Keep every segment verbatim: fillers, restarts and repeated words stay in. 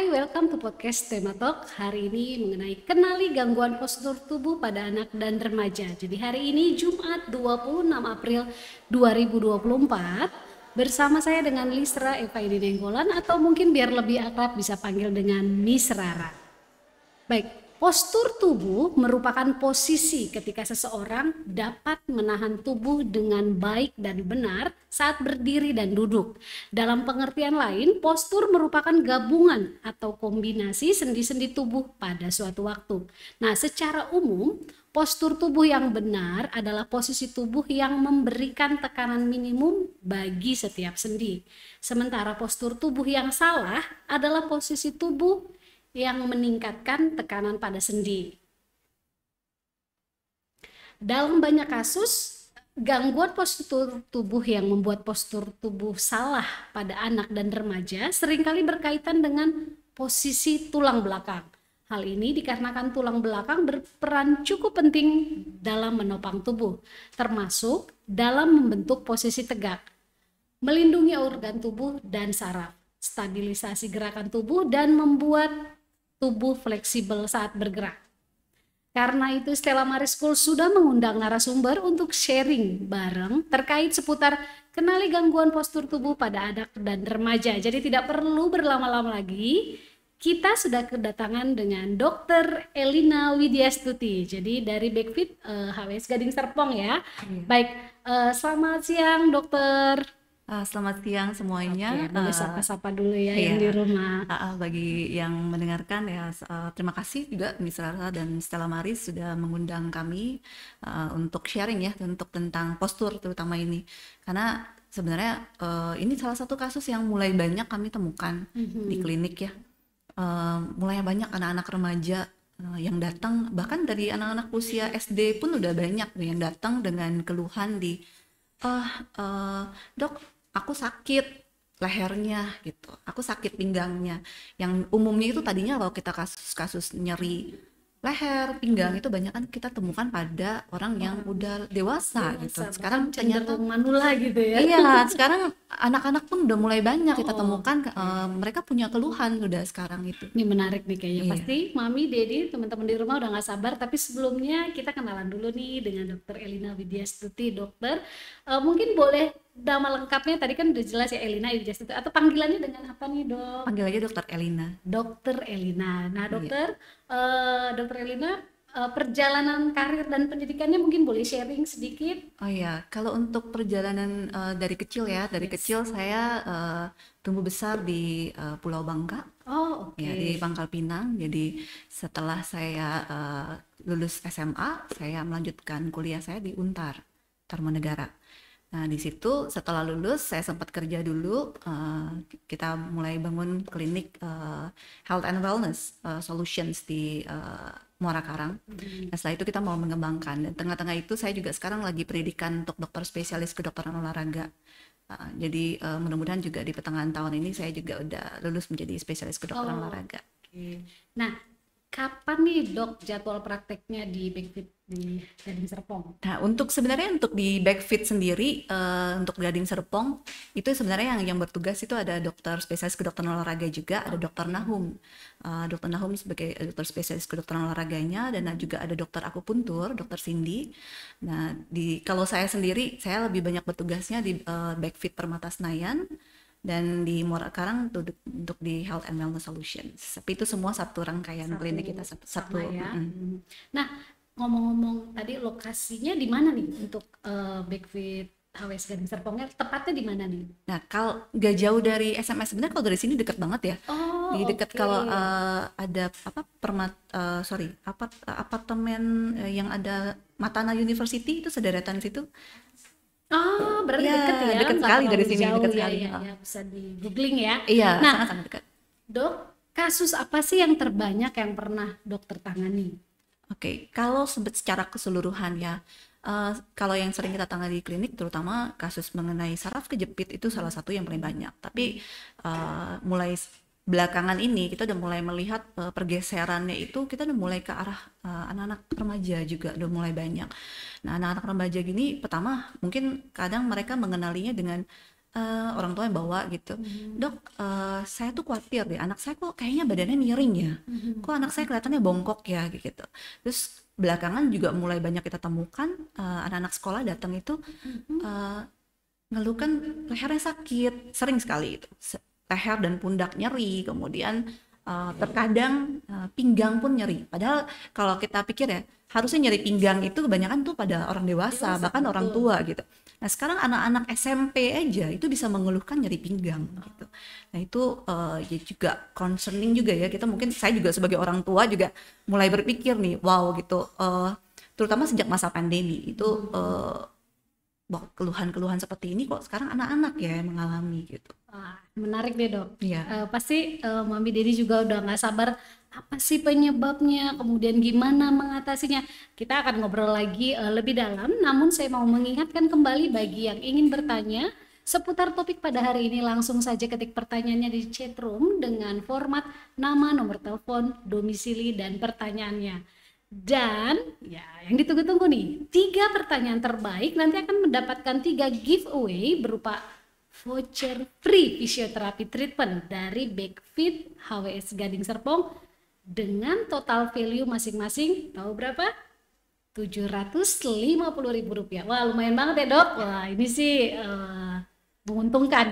Hai, welcome to podcast Tema Talk. Hari ini mengenai kenali gangguan postur tubuh pada anak dan remaja. Jadi hari ini Jumat dua puluh enam April dua ribu dua puluh empat bersama saya dengan Lisra Eva Ini Nenggolan, atau mungkin biar lebih akrab bisa panggil dengan Miss Rara. Baik, postur tubuh merupakan posisi ketika seseorang dapat menahan tubuh dengan baik dan benar saat berdiri dan duduk. Dalam pengertian lain, postur merupakan gabungan atau kombinasi sendi-sendi tubuh pada suatu waktu. Nah, secara umum, postur tubuh yang benar adalah posisi tubuh yang memberikan tekanan minimum bagi setiap sendi. Sementara postur tubuh yang salah adalah posisi tubuh yang meningkatkan tekanan pada sendi. Dalam banyak kasus, gangguan postur tubuh yang membuat postur tubuh salah pada anak dan remaja seringkali berkaitan dengan posisi tulang belakang. Hal ini dikarenakan tulang belakang berperan cukup penting dalam menopang tubuh, termasuk dalam membentuk posisi tegak, melindungi organ tubuh dan saraf, stabilisasi gerakan tubuh, dan membuat tubuh fleksibel saat bergerak. Karena itu Stella Maris School sudah mengundang narasumber untuk sharing bareng terkait seputar kenali gangguan postur tubuh pada anak dan remaja. Jadi tidak perlu berlama-lama lagi, kita sudah kedatangan dengan dokter Elina Widyastuti. Jadi dari Backfit uh, H W S Gading Serpong ya. Iya. Baik, uh, selamat siang dokter. Uh, selamat siang semuanya. Oke, boleh sapa-sapa dulu ya, iya, yang di rumah. Uh, uh, bagi yang mendengarkan ya, uh, terima kasih juga Miss Rara dan Stella Maris sudah mengundang kami uh, untuk sharing ya untuk tentang postur terutama ini. Karena sebenarnya uh, ini salah satu kasus yang mulai banyak kami temukan mm-hmm. di klinik ya. Uh, mulai banyak anak-anak remaja uh, yang datang, bahkan dari anak-anak usia S D pun udah banyak yang datang dengan keluhan di, oh, uh, dok, aku sakit lehernya gitu, aku sakit pinggangnya. Yang umumnya itu tadinya kalau kita kasus-kasus nyeri leher, pinggang itu banyak kan kita temukan pada orang yang udah dewasa, dewasa gitu. Sekarang ternyata manula gitu ya. Iya, sekarang anak-anak pun udah mulai banyak kita temukan, oh, okay. uh, mereka punya keluhan udah sekarang itu. Ini menarik nih kayaknya. Iya. Pasti Mami, Dedi, teman-teman di rumah udah gak sabar. Tapi sebelumnya kita kenalan dulu nih dengan dokter Elina Widyastuti. Dokter, uh, mungkin boleh nama lengkapnya, tadi kan udah jelas ya Elina Widyastuti, atau panggilannya dengan apa nih dok? Panggil aja dokter Elina. Dokter Elina. Nah dokter, iya. uh, dokter Elina, uh, perjalanan karir dan pendidikannya mungkin boleh sharing sedikit? Oh iya, kalau untuk perjalanan uh, dari kecil ya, dari yes. kecil saya uh, tumbuh besar di uh, Pulau Bangka. Oh oke. Okay. Ya, di Pangkal Pinang. Jadi setelah saya uh, lulus S M A, saya melanjutkan kuliah saya di Untar, Tarumanegara. Nah di situ setelah lulus saya sempat kerja dulu, uh, kita mulai bangun klinik uh, health and wellness uh, solutions di uh, Muara Karang. Mm-hmm. Nah setelah itu kita mau mengembangkan, dan tengah-tengah itu saya juga sekarang lagi pendidikan untuk dokter spesialis kedokteran olahraga. Uh, jadi uh, mudah-mudahan juga di pertengahan tahun ini saya juga udah lulus menjadi spesialis kedokteran oh, olahraga. Okay. Nah kapan nih dok jadwal prakteknya di Backfit di Gading Serpong? Nah untuk sebenarnya untuk di Backfit sendiri uh, untuk Gading Serpong itu sebenarnya yang yang bertugas itu ada dokter spesialis kedokteran olahraga juga, ada dokter Nahum, uh, dokter Nahum sebagai dokter spesialis kedokteran olahraganya, dan juga ada dokter akupuntur, dokter Cindy. Nah di kalau saya sendiri saya lebih banyak bertugasnya di uh, Backfit Permata Senayan dan di Muara Karang untuk, untuk di Health and Wellness Solutions. Tapi itu semua satu rangkaian satu, klinik kita satu. satu ya. Mm. Nah ngomong-ngomong tadi lokasinya di mana nih untuk uh, Backfit H W S Gading Serpongnya, tepatnya di mana nih? Nah kalau nggak jauh dari S M S, sebenarnya kalau dari sini dekat banget ya. Oh, di dekat okay. Kalau uh, ada apa permat uh, sorry apa apartemen uh, yang ada Matana University itu sederetan situ. Oh, berarti ya, dekat ya? Dekat sekali dari sini, dekat sekali. Ya, ya, ya, bisa di googling ya. Iya, nah, sangat-sangat dekat. Dok, kasus apa sih yang terbanyak yang pernah dokter tangani? Oke, okay. Kalau secara keseluruhan ya, uh, kalau yang sering kita tangani di klinik, terutama kasus mengenai saraf kejepit itu salah satu yang paling banyak. Tapi uh, mulai belakangan ini kita udah mulai melihat uh, pergeserannya itu, kita udah mulai ke arah uh, anak-anak remaja juga udah mulai banyak. Nah anak-anak remaja gini, pertama mungkin kadang mereka mengenalinya dengan eh, orang tua yang bawa gitu. Mhm. Dok, eh, saya tuh khawatir deh, anak saya kok kayaknya badannya miring ya, Mhm. kok anak saya kelihatannya bongkok ya gitu. Terus belakangan juga mulai banyak kita temukan eh, anak-anak sekolah datang itu Mhm. eh, ngeluh kan lehernya sakit, sering sekali itu. Se- Leher dan pundak nyeri, kemudian uh, terkadang uh, pinggang pun nyeri. Padahal kalau kita pikir ya, harusnya nyeri pinggang itu kebanyakan tuh pada orang dewasa, Dewasa, bahkan orang betul. tua gitu. Nah sekarang anak-anak S M P aja itu bisa mengeluhkan nyeri pinggang gitu. Nah itu uh, ya juga concerning juga ya. Kita mungkin, saya juga sebagai orang tua juga mulai berpikir nih, wow gitu. Uh, terutama sejak masa pandemi itu uh, bahwa keluhan-keluhan seperti ini kok sekarang anak-anak ya yang mengalami gitu. Wah, menarik deh dok. Iya. Eh, pasti eh, Mami Dedi juga udah nggak sabar apa sih penyebabnya, kemudian gimana mengatasinya. Kita akan ngobrol lagi eh, lebih dalam, namun saya mau mengingatkan kembali bagi yang ingin bertanya seputar topik pada hari ini, langsung saja ketik pertanyaannya di chat room dengan format nama, nomor telepon, domisili, dan pertanyaannya. Dan ya yang ditunggu-tunggu nih, tiga pertanyaan terbaik nanti akan mendapatkan tiga giveaway berupa voucher free fisioterapi treatment dari Backfit H W S Gading Serpong dengan total value masing-masing tahu berapa? tujuh ratus lima puluh ribu rupiah. Wah lumayan banget ya dok. Wah ini sih uh, menguntungkan.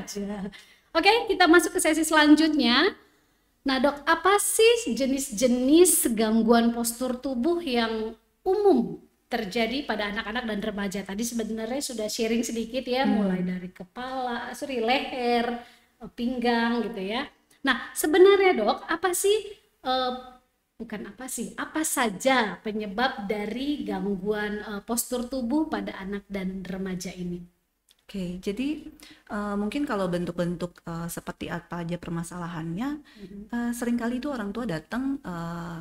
Oke kita masuk ke sesi selanjutnya. Nah dok, apa sih jenis-jenis gangguan postur tubuh yang umum terjadi pada anak-anak dan remaja? Tadi sebenarnya sudah sharing sedikit ya, mulai Hmm. dari kepala, sorry leher, pinggang gitu ya. Nah sebenarnya dok, apa sih, eh, bukan apa sih, apa saja penyebab dari gangguan eh, postur tubuh pada anak dan remaja ini? Oke, jadi eh, mungkin kalau bentuk-bentuk eh, seperti apa aja permasalahannya, Mhm. eh, seringkali itu orang tua datang eh,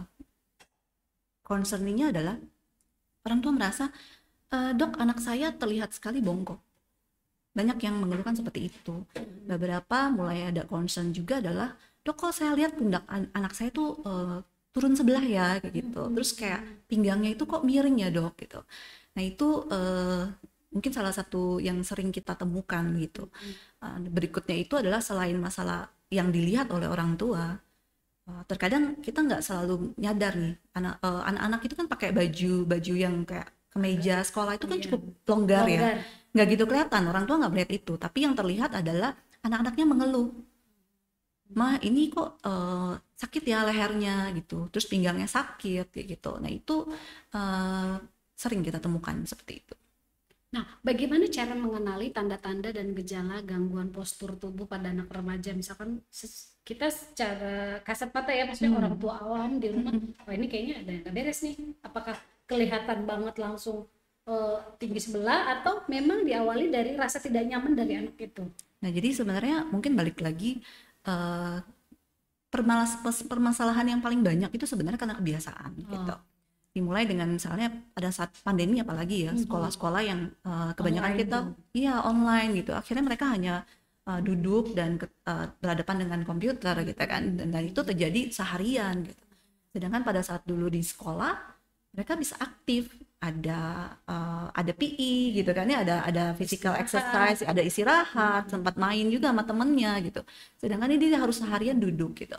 concerningnya adalah orang tua merasa, "Eh, dok anak saya terlihat sekali bongkok." Banyak yang mengeluhkan seperti itu. Beberapa mulai ada concern juga adalah, dok kok saya lihat pundak an- anak saya tuh eh, turun sebelah ya kayak gitu. Terus kayak pinggangnya itu kok miring ya dok gitu. Nah itu eh, mungkin salah satu yang sering kita temukan gitu. Eh, berikutnya itu adalah selain masalah yang dilihat oleh orang tua, eh, terkadang kita nggak selalu nyadar nih anak eh, anak-anak itu kan pakai baju baju yang kayak kemeja sekolah itu kan Iya. cukup longgar ya, Longgar. nggak gitu kelihatan, orang tua nggak melihat itu, tapi yang terlihat adalah anak-anaknya mengeluh, mah ini kok eh, sakit ya lehernya gitu, terus pinggangnya sakit kayak gitu. Nah itu eh, sering kita temukan seperti itu. Nah, bagaimana cara mengenali tanda-tanda dan gejala gangguan postur tubuh pada anak remaja? Misalkan ses- kita secara kasat mata ya, maksudnya Hmm. orang tua awam di rumah, oh ini kayaknya ada yang nggak beres nih. Apakah kelihatan banget langsung eh, tinggi sebelah atau memang diawali dari rasa tidak nyaman dari anak itu? Nah jadi sebenarnya mungkin balik lagi, eh, permalas- pes- permasalahan yang paling banyak itu sebenarnya karena kebiasaan gitu. Oh. Dimulai dengan misalnya pada saat pandemi apalagi ya, Mhm. sekolah-sekolah yang eh, kebanyakan Online kita tuh. iya online gitu. Akhirnya mereka hanya eh, duduk dan ke- eh, berhadapan dengan komputer gitu kan, dan, dan itu terjadi seharian gitu. Sedangkan pada saat dulu di sekolah mereka bisa aktif, ada eh, ada P E gitu kan ya, ada ada physical Istirahat. exercise, ada istirahat, sempat main juga sama temennya gitu. Sedangkan ini dia harus seharian duduk gitu.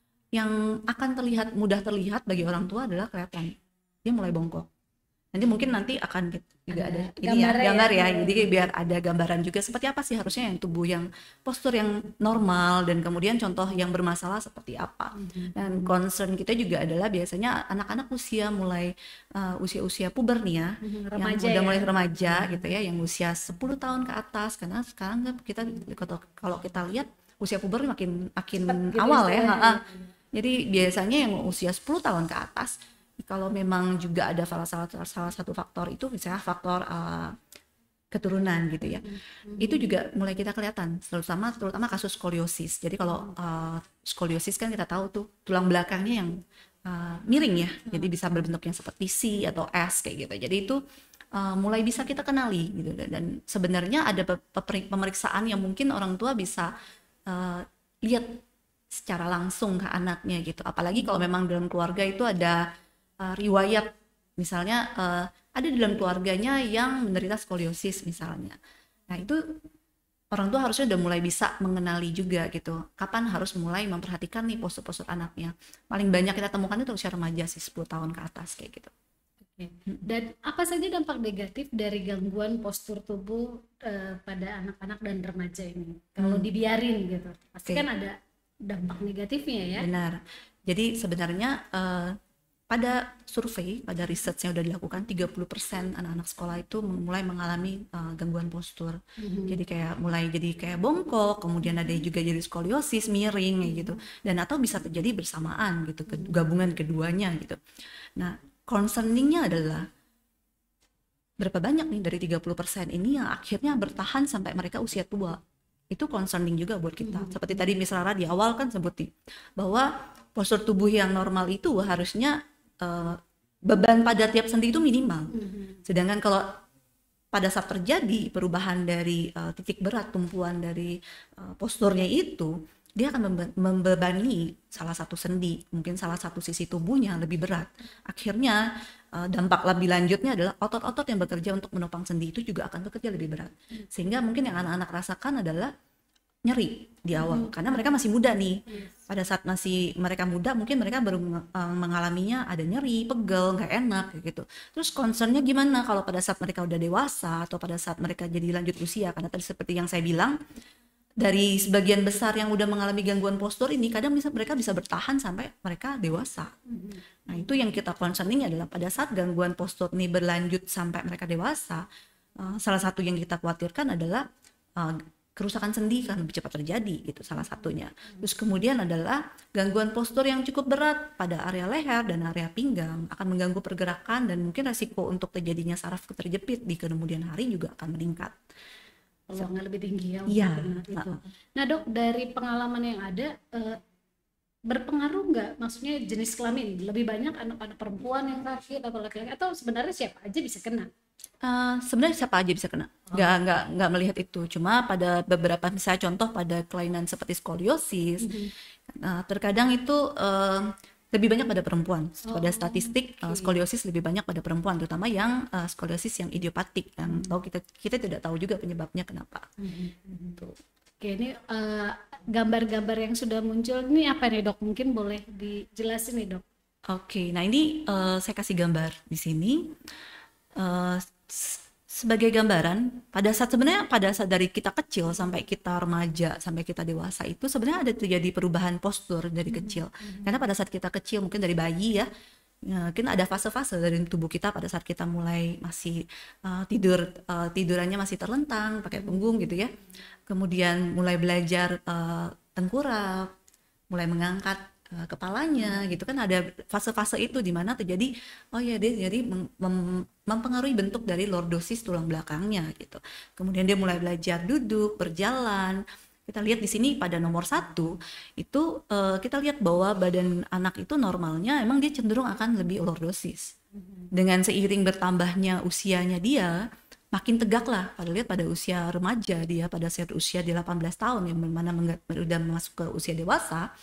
Yang akan terlihat, mudah terlihat bagi orang tua adalah kelihatan dia mulai bongkok. Nanti mungkin nanti akan kita- juga Ada ada ini ya, gambarnya ya. gambar ya. Jadi biar ada gambaran juga seperti apa sih harusnya yang tubuh yang postur yang normal, dan kemudian contoh yang bermasalah seperti apa. Dan concern kita juga adalah biasanya anak-anak usia mulai uh, usia-usia puber nih ya, Mhm, yang remaja udah ya. mulai remaja gitu ya, yang usia sepuluh tahun ke atas, karena sekarang kan kita kalau kalau kita lihat usia puber makin makin Cepat gitu awal ya. istilahnya. ha-ha. Jadi biasanya yang usia sepuluh tahun ke atas, kalau memang juga ada salah, salah, salah satu faktor itu misalnya faktor uh, keturunan gitu ya, itu juga mulai kita kelihatan, terutama terutama kasus skoliosis. Jadi kalau uh, skoliosis kan kita tahu tuh tulang belakangnya yang uh, miring ya, jadi bisa berbentuk yang seperti C atau S kayak gitu. Jadi itu uh, mulai bisa kita kenali gitu. Dan sebenarnya ada pe- pe- pemeriksaan yang mungkin orang tua bisa uh, lihat secara langsung ke anaknya gitu. Apalagi kalau memang dalam keluarga itu ada uh, riwayat, misalnya uh, ada di dalam keluarganya yang menderita skoliosis misalnya. Nah itu orang tua harusnya udah mulai bisa mengenali juga gitu. Kapan harus mulai memperhatikan nih postur-postur anaknya. Paling banyak kita temukan itu usia remaja sih, sepuluh tahun ke atas kayak gitu. Oke. Dan apa saja dampak negatif dari gangguan postur tubuh eh, pada anak-anak dan remaja ini? Kalau Hmm. dibiarin gitu, pasti Oke. kan ada dampak negatifnya ya. Benar. Jadi sebenarnya eh, pada survei, pada riset yang udah dilakukan, tiga puluh persen anak-anak sekolah itu mulai mengalami eh, gangguan postur. Mhm. Jadi kayak mulai jadi kayak bongkok, kemudian ada juga jadi skoliosis, miring kayak gitu. Dan atau bisa terjadi bersamaan gitu, ke- gabungan keduanya gitu. Nah, concerningnya adalah berapa banyak nih dari tiga puluh persen ini yang akhirnya bertahan sampai mereka usia tua. Itu concerning juga buat kita. Seperti tadi Miss Rara di awal kan sebutin bahwa postur tubuh yang normal itu harusnya eh, beban pada tiap sendi itu minimal. Mhm. Sedangkan kalau pada saat terjadi perubahan dari eh, titik berat tumpuan dari eh, posturnya itu, dia akan membe- membebani salah satu sendi, mungkin salah satu sisi tubuhnya lebih berat. Akhirnya eh, dampak lebih lanjutnya adalah otot-otot yang bekerja untuk menopang sendi itu juga akan bekerja lebih berat. Sehingga mungkin yang anak-anak rasakan adalah nyeri di awal, karena mereka masih muda nih. Pada saat masih mereka muda, mungkin mereka baru menge- eh, mengalaminya ada nyeri, pegel, nggak enak kayak gitu. Terus concernnya gimana kalau pada saat mereka udah dewasa atau pada saat mereka jadi lanjut usia? Karena tadi seperti yang saya bilang, dari sebagian besar yang udah mengalami gangguan postur ini, kadang bisa mereka bisa bertahan sampai mereka dewasa. Nah, itu yang kita concerning adalah pada saat gangguan postur ini berlanjut sampai mereka dewasa, eh, salah satu yang kita khawatirkan adalah eh, kerusakan sendi kan lebih cepat terjadi, gitu salah satunya. Terus kemudian adalah gangguan postur yang cukup berat pada area leher dan area pinggang akan mengganggu pergerakan dan mungkin resiko untuk terjadinya saraf terjepit di kemudian hari juga akan meningkat. Peluangnya lebih tinggi ya untuk Iya. kena itu. Heeh. Nah dok, dari pengalaman yang ada, eh, berpengaruh nggak? Maksudnya jenis kelamin, lebih banyak anak-anak perempuan yang sakit atau laki-laki, atau sebenarnya siapa aja bisa kena? Eh, sebenarnya siapa aja bisa kena, nggak nggak nggak melihat itu. Cuma pada beberapa misalnya contoh pada kelainan seperti skoliosis, nah, terkadang itu eh, lebih banyak pada perempuan. Pada statistik eh, skoliosis lebih banyak pada perempuan, terutama yang eh, skoliosis yang idiopatik, yang tahu kita kita tidak tahu juga penyebabnya kenapa. Tuh. Oke, ini eh, gambar-gambar yang sudah muncul ini apa nih dok? Mungkin boleh dijelasin nih dok. Oke, nah ini eh, saya kasih gambar di sini. Eh, s- sebagai gambaran, pada saat sebenarnya pada saat dari kita kecil sampai kita remaja sampai kita dewasa itu sebenarnya ada terjadi perubahan postur dari kecil. Karena pada saat kita kecil mungkin dari bayi ya, ya, mungkin ada fase-fase dari tubuh kita pada saat kita mulai masih eh, tidur eh, tidurannya masih terlentang pakai punggung gitu ya. Kemudian mulai belajar eh, tengkurap, mulai mengangkat eh, kepalanya gitu kan, ada fase-fase itu di mana terjadi oh ya dia jadi mem- mem- mempengaruhi bentuk dari lordosis tulang belakangnya gitu. Kemudian dia mulai belajar duduk, berjalan. Kita lihat di sini pada nomor satu itu eh, kita lihat bahwa badan anak itu normalnya emang dia cenderung akan lebih lordosis. Dengan seiring bertambahnya usianya dia makin tegak lah. Pada lihat pada usia remaja dia pada saat usia di delapan belas tahun yang mana udah masuk ke usia dewasa,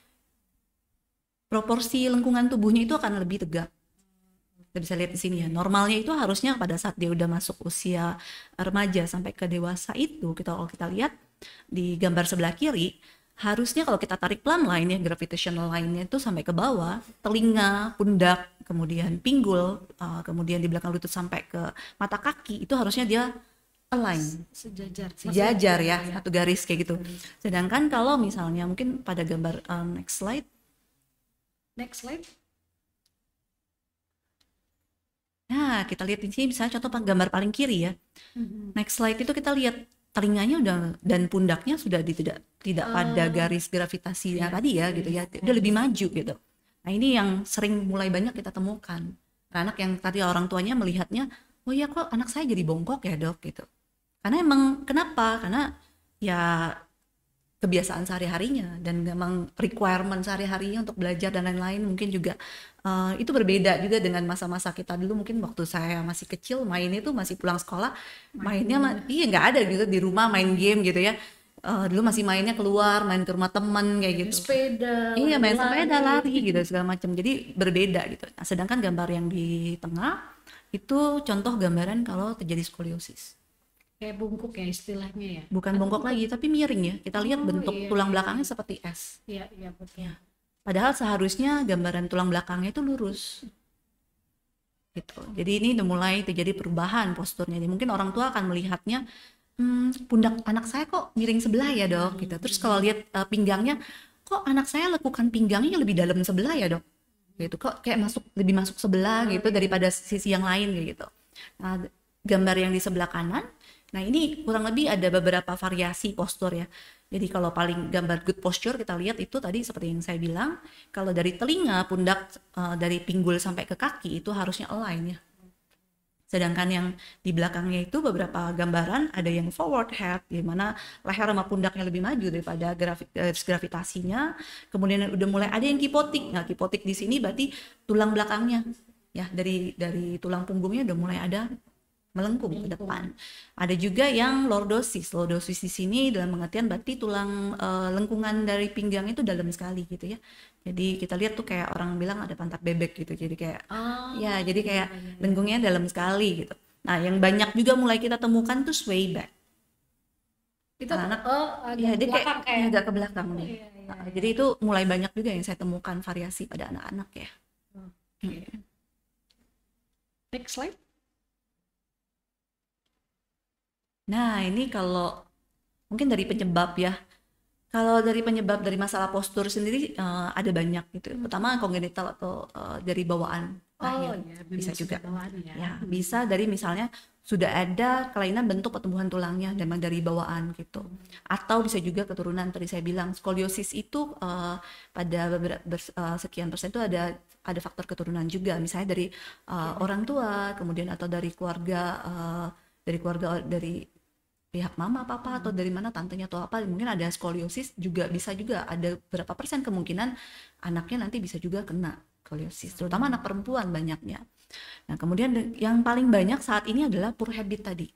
proporsi lengkungan tubuhnya itu akan lebih tegak. Kita bisa lihat di sini ya. Normalnya itu harusnya pada saat dia udah masuk usia remaja sampai ke dewasa itu, kita kalau kita lihat di gambar sebelah kiri, harusnya kalau kita tarik plumb line ya, gravitational line-nya itu sampai ke bawah, telinga, pundak, kemudian pinggul, uh, kemudian di belakang lutut sampai ke mata kaki, itu harusnya dia align, Sejajar. sejajar ya, satu garis kayak gitu. Sedangkan kalau misalnya mungkin pada gambar uh, next slide, Next slide. nah kita lihat di sini misalnya contoh gambar paling kiri ya. Next slide itu kita lihat telinganya udah dan pundaknya sudah di, tidak tidak pada garis gravitasinya tadi ya gitu ya, udah lebih maju gitu. Nah ini yang sering mulai banyak kita temukan. Anak yang tadi orang tuanya melihatnya, oh ya kok anak saya jadi bongkok ya dok gitu. Karena emang kenapa? Karena ya kebiasaan sehari-harinya dan memang requirement sehari-harinya untuk belajar dan lain-lain mungkin juga uh, itu berbeda juga dengan masa-masa kita dulu. Mungkin waktu saya masih kecil main itu masih pulang sekolah mainnya ma- iya nggak ada gitu di rumah main game gitu ya. Uh, dulu masih mainnya keluar main ke rumah teman kayak gitu. Sepeda. Iya main lari. sepeda lari gitu segala macam, jadi berbeda gitu. Nah, sedangkan gambar yang di tengah itu contoh gambaran kalau terjadi skoliosis. kayak bungkuk ya istilahnya ya. Bukan bongkok lagi, tapi miring ya. Kita lihat Oh, bentuk iya, tulang iya, belakangnya seperti S. Iya, iya betul. Padahal seharusnya gambaran tulang belakangnya itu lurus. Gitu. Jadi ini udah mulai terjadi perubahan posturnya. Jadi mungkin orang tua akan melihatnya, hmm, pundak anak saya kok miring sebelah ya dok. Gitu. Terus kalau lihat uh, pinggangnya, kok anak saya lekukan pinggangnya lebih dalam sebelah ya dok. Gitu. Kok kayak masuk lebih masuk sebelah gitu daripada sisi yang lain gitu. Nah, gambar yang di sebelah kanan, nah ini kurang lebih ada beberapa variasi postur ya. Jadi kalau paling gambar good posture kita lihat itu tadi seperti yang saya bilang, kalau dari telinga, pundak, uh, dari pinggul sampai ke kaki itu harusnya align ya. Sedangkan yang di belakangnya itu beberapa gambaran ada yang forward head, di mana leher sama pundaknya lebih maju daripada gravi- garis gravitasinya. Kemudian udah mulai ada yang kipotik. Nah, kipotik di sini berarti tulang belakangnya ya, dari dari tulang punggungnya udah mulai ada melengkung ke depan. Ada juga yang lordosis. Lordosis di sini dalam pengertian berarti tulang uh, lengkungan dari pinggang itu dalam sekali gitu ya. Jadi kita lihat tuh kayak orang bilang ada pantat bebek gitu. Jadi kayak Oh, ya, jadi kayak lengkungnya dalam sekali gitu. Nah, yang banyak juga mulai kita temukan tuh sway back. itu Anak, oh agak ya dia kayak belakang kayak. agak ke belakang nih. Iya, iya, Nah, jadi itu mulai banyak juga yang saya temukan variasi pada anak-anak ya. Oke. Next slide. Nah, ini kalau mungkin dari penyebab ya. Kalau dari penyebab dari masalah postur sendiri eh, ada banyak gitu. Pertama kongenital atau eh, dari bawaan lahir. Oh ya, Bisa memang juga. sudah bawaan ya. Ya, bisa dari misalnya sudah ada kelainan bentuk pertumbuhan tulangnya memang dari bawaan gitu. Atau bisa juga keturunan tadi saya bilang skoliosis itu eh, pada beberapa bers- eh, sekian persen itu ada ada faktor keturunan juga. Misalnya dari eh, orang tua, kemudian atau dari keluarga eh, dari keluarga dari pihak mama, papa atau dari mana tantenya atau apa mungkin ada skoliosis juga bisa juga ada berapa persen kemungkinan anaknya nanti bisa juga kena skoliosis terutama anak perempuan banyaknya. Nah kemudian de- yang paling banyak saat ini adalah poor habit tadi.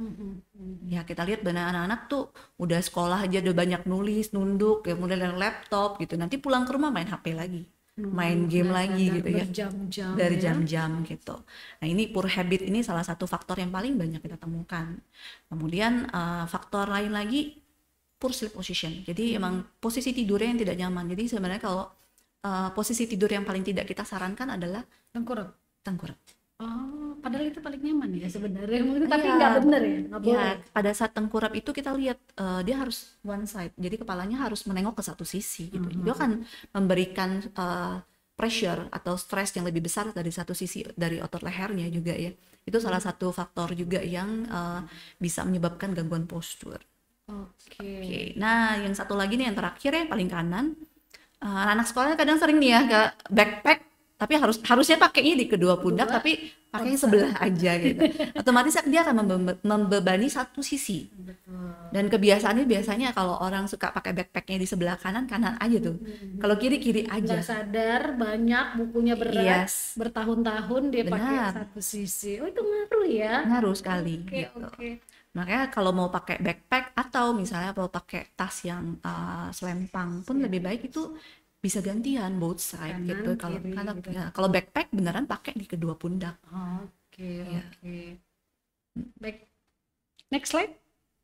Ya kita lihat banyak anak-anak tuh udah sekolah aja udah banyak nulis nunduk kemudian dari laptop gitu nanti pulang ke rumah main H P lagi main game lagi gitu ya Berjam-jam dari ya. jam-jam gitu. Nah ini poor habit ini salah satu faktor yang paling banyak kita temukan. Kemudian uh, faktor lain lagi poor sleep position. Jadi emang posisi tidurnya yang tidak nyaman. Jadi sebenarnya kalau uh, posisi tidur yang paling tidak kita sarankan adalah Tengkurap. tengkurap. Oh, padahal itu paling nyaman ya sebenarnya. Mungkin tapi Iya. nggak bener ya, nggak boleh. Ya, pada saat tengkurap itu kita lihat uh, dia harus one side. Jadi kepalanya harus menengok ke satu sisi gitu. Itu akan memberikan uh, pressure atau stres yang lebih besar dari satu sisi dari otot lehernya juga ya. Itu salah satu faktor juga yang uh, bisa menyebabkan gangguan postur. Oke. Oke. Nah, yang satu lagi nih yang terakhir ya paling kanan. Uh, anak sekolahnya kadang sering nih ya ke backpack tapi harus harusnya pakainya di kedua pundak Kedua, tapi pakainya sebelah aja gitu. Otomatis dia akan membe- membebani satu sisi. Betul. Dan kebiasaannya biasanya kalau orang suka pakai backpacknya di sebelah kanan kanan aja tuh. Kalau kiri kiri aja. Nggak sadar banyak bukunya berat Yes. bertahun-tahun dia pakai Benar. satu sisi. Oh itu ngaruh ya. Ngaruh sekali Oke gitu. oke. Makanya kalau mau pakai backpack atau misalnya mau pakai tas yang uh, selempang pun lebih baik itu bisa gantian both side Kanan, gitu. Kalau kiri karena gitu. ya, kalau backpack beneran pakai di kedua pundak. Oke Iya. oke. Baik. Next slide.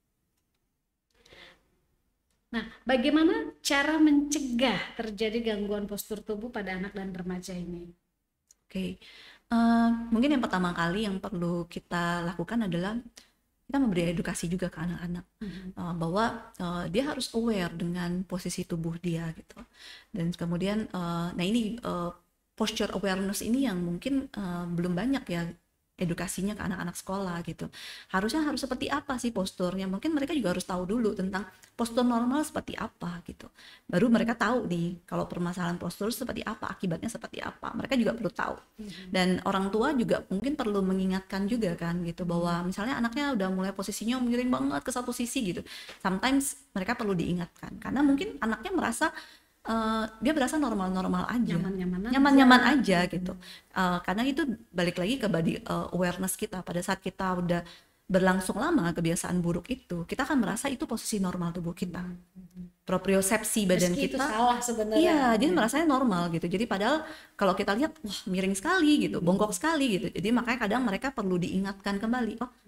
Nah, bagaimana cara mencegah terjadi gangguan postur tubuh pada anak dan remaja ini? Oke, Eh, mungkin yang pertama kali yang perlu kita lakukan adalah kita memberi edukasi juga ke anak-anak eh, bahwa eh, dia harus aware dengan posisi tubuh dia gitu. Dan kemudian, eh, nah ini eh, posture awareness ini yang mungkin eh, belum banyak ya edukasinya ke anak-anak sekolah gitu. Harusnya harus seperti apa sih posturnya? Mungkin mereka juga harus tahu dulu tentang postur normal seperti apa gitu. Baru mereka tahu nih kalau permasalahan postur seperti apa, akibatnya seperti apa. Mereka juga perlu tahu. Dan orang tua juga mungkin perlu mengingatkan juga kan gitu bahwa misalnya anaknya udah mulai posisinya miring banget ke satu sisi gitu. Sometimes mereka perlu diingatkan karena mungkin anaknya merasa uh, dia berasa normal-normal aja. Nyaman-nyaman aja. Nyaman-nyaman aja gitu. Uh, karena itu balik lagi ke body uh, awareness kita. Pada saat kita udah berlangsung lama kebiasaan buruk itu, kita akan merasa itu posisi normal tubuh kita. Propriosepsi badan Meski itu kita salah sebenarnya. iya, jadi merasanya normal gitu. Jadi padahal kalau kita lihat, wah miring sekali gitu, bongkok sekali gitu. Jadi makanya kadang mereka perlu diingatkan kembali, oh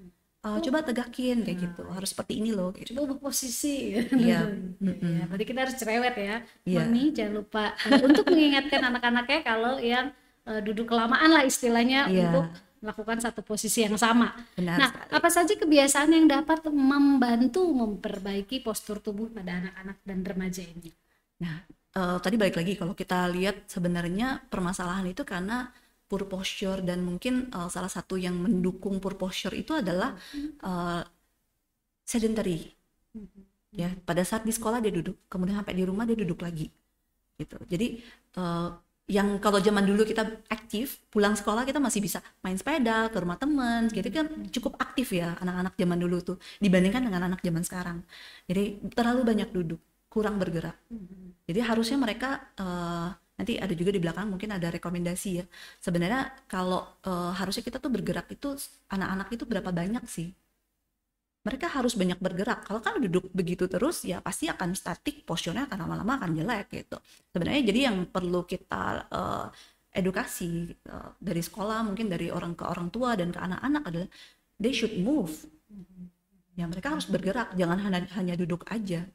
uh, coba tegakin kayak gitu, harus seperti ini loh gitu. Coba ubah posisi. Iya. Ya, berarti kita harus cerewet ya. Iya. Mami jangan lupa uh, untuk mengingatkan anak-anaknya kalau yang uh, duduk kelamaan lah istilahnya Iya. untuk melakukan satu posisi yang sama. Benar Nah, sekali. apa saja kebiasaan yang dapat membantu memperbaiki postur tubuh pada anak-anak dan remaja ini? Nah, uh, tadi balik lagi kalau kita lihat sebenarnya permasalahan itu karena poor posture, dan mungkin uh, salah satu yang mendukung poor posture itu adalah uh, sedentary. Ya, pada saat di sekolah dia duduk, kemudian sampai di rumah dia duduk lagi. Gitu. Jadi uh, yang kalau zaman dulu kita aktif, pulang sekolah kita masih bisa main sepeda ke rumah teman, gitu kan cukup aktif ya anak-anak zaman dulu tuh dibandingkan dengan anak zaman sekarang. Jadi terlalu banyak duduk, kurang bergerak. Jadi harusnya mereka uh, nanti ada juga di belakang mungkin ada rekomendasi ya. Sebenarnya kalau uh, harusnya kita tuh bergerak itu anak-anak itu berapa banyak sih? Mereka harus banyak bergerak. Kalau kan duduk begitu terus ya pasti akan statik, posturnya akan lama-lama akan jelek gitu. Sebenarnya jadi yang perlu kita uh, edukasi uh, dari sekolah, mungkin dari orang ke orang tua dan ke anak-anak adalah they should move. Ya mereka harus bergerak, jangan hanya, hanya duduk aja.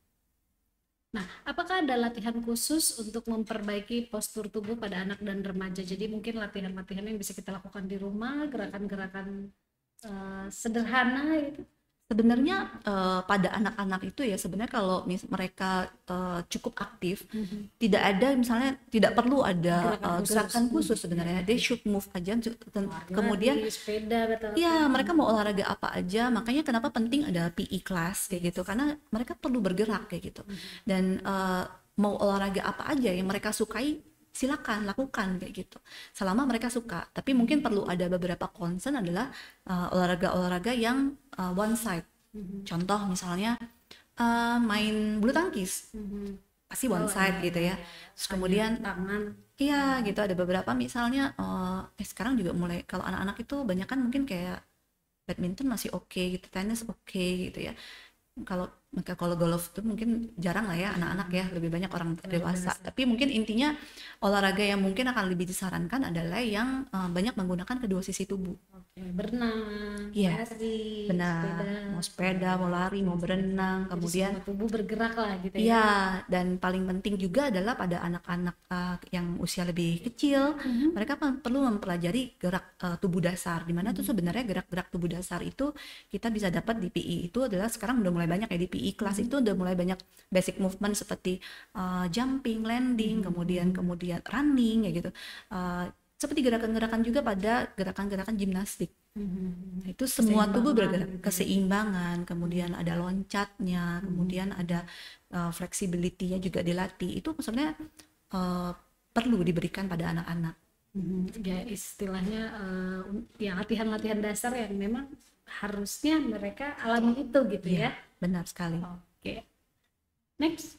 Nah, apakah ada latihan khusus untuk memperbaiki postur tubuh pada anak dan remaja? Jadi mungkin latihan-latihan yang bisa kita lakukan di rumah, gerakan-gerakan uh, sederhana gitu. Sebenarnya uh, pada anak-anak itu ya sebenarnya kalau mis- mereka uh, cukup aktif, mm-hmm. tidak ada misalnya tidak perlu ada gerakan, uh, khusus. gerakan khusus sebenarnya, they should move aja. Lari, kemudian sepeda, betul. Ya mereka mau olahraga apa aja, makanya kenapa penting ada P E class kayak gitu, karena mereka perlu bergerak kayak gitu. Mm-hmm. Dan uh, mau olahraga apa aja yang mereka sukai, silakan lakukan kayak gitu selama mereka suka, tapi mungkin perlu ada beberapa concern adalah uh, olahraga-olahraga yang uh, one side. Mm-hmm. Contoh misalnya uh, main bulu tangkis, mm-hmm. pasti one oh, side iya, gitu ya. Terus kemudian tangan, iya gitu, ada beberapa misalnya uh, eh sekarang juga mulai kalau anak-anak itu banyak kan mungkin kayak badminton masih oke okay, gitu, tenis oke okay, gitu ya. Kalau maka kalau golf itu mungkin jarang lah ya anak-anak ya, lebih banyak orang dewasa. Tapi mungkin intinya olahraga yang mungkin akan lebih disarankan adalah yang uh, banyak menggunakan kedua sisi tubuh. Oke, berenang, iya, lari, benar. Sepeda. Mau sepeda, mau lari, mau berenang, jadi kemudian tubuh bergerak lah gitu ya. Iya, dan paling penting juga adalah pada anak-anak uh, yang usia lebih kecil, mm-hmm. mereka perlu mempelajari gerak uh, tubuh dasar. Di mana mm-hmm. tuh sebenarnya gerak-gerak tubuh dasar itu kita bisa dapat di P E. Itu adalah sekarang udah mulai banyak ya di P E kelas, mm-hmm. itu udah mulai banyak basic movement seperti uh, jumping, landing, mm-hmm. kemudian kemudian running kayak gitu. Uh, seperti gerakan-gerakan juga pada gerakan-gerakan gimnastik. Mm-hmm. Nah, itu semua tubuh bergerak, gitu. Keseimbangan, kemudian ada loncatnya, mm-hmm. kemudian ada uh, flexibility-nya juga dilatih. Itu sebenarnya uh, perlu diberikan pada anak-anak. Mm-hmm. Ya istilahnya uh, ya latihan-latihan dasar yang memang harusnya mereka alami itu gitu ya. Ya, benar sekali. Oke. Okay. Next.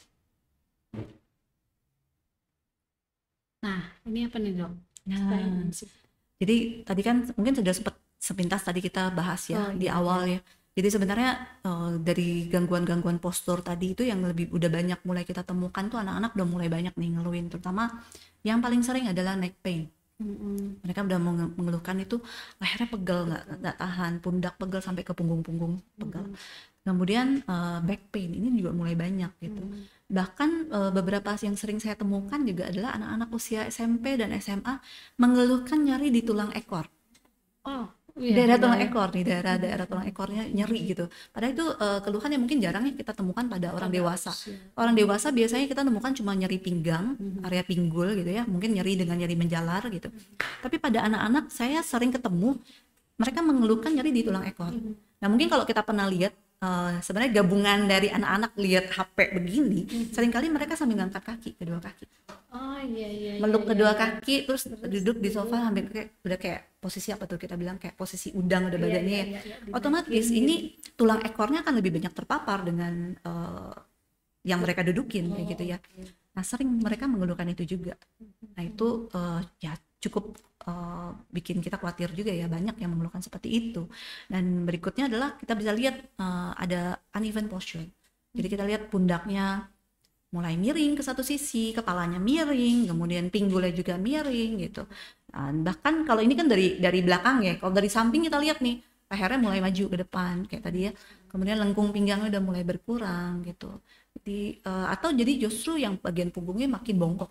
Nah, ini apa nih dok? Nah, jadi tadi kan mungkin sudah sempat sepintas tadi kita bahas ya oh, di iya. awal ya. Jadi sebenarnya uh, dari gangguan-gangguan postur tadi itu yang lebih udah banyak mulai kita temukan tuh anak-anak udah mulai banyak nih ngeluhin, terutama yang paling sering adalah neck pain. Mm-hmm. Mereka udah mengeluhkan itu lehernya pegel, nggak nggak tahan, pundak pegel sampai ke punggung-punggung pegel. Mm-hmm. Kemudian uh, back pain ini juga mulai banyak gitu. Mm-hmm. Bahkan uh, beberapa yang sering saya temukan juga adalah anak-anak usia S M P dan S M A mengeluhkan nyeri di tulang ekor. Oh, iya, daerah tulang iya. ekor nih, daerah daerah tulang ekornya nyeri gitu. Padahal itu uh, keluhan yang mungkin jarang ya kita temukan pada orang dewasa. Orang dewasa biasanya kita temukan cuma nyeri pinggang, mm-hmm. area pinggul gitu ya, mungkin nyeri dengan nyeri menjalar gitu. Mm-hmm. Tapi pada anak-anak saya sering ketemu mereka mengeluhkan nyeri di tulang ekor. Mm-hmm. Nah mungkin kalau kita pernah lihat Uh, sebenarnya gabungan dari anak-anak lihat H P begini, mm-hmm. seringkali mereka sambil ngangkat kaki, kedua kaki. Oh iya iya. Meluk iya, kedua iya. kaki, terus, terus duduk di sofa sambil kayak udah kayak posisi apa tuh kita bilang kayak posisi udang udah badannya. Iya, iya, iya, iya. Otomatis ini tulang ekornya akan lebih banyak terpapar dengan uh, yang mereka dudukin oh, kayak gitu ya. Okay. Nah sering mereka mengeluhkan itu juga. Nah itu uh, ya cukup uh, bikin kita khawatir juga ya, banyak yang mengeluhkan seperti itu. Dan berikutnya adalah kita bisa lihat uh, ada uneven posture. Jadi kita lihat pundaknya mulai miring ke satu sisi, kepalanya miring, kemudian pinggulnya juga miring gitu. Dan bahkan kalau ini kan dari dari belakang ya, kalau dari samping kita lihat nih lehernya mulai maju ke depan kayak tadi ya. Kemudian lengkung pinggangnya udah mulai berkurang gitu. Jadi uh, atau jadi justru yang bagian punggungnya makin bongkok.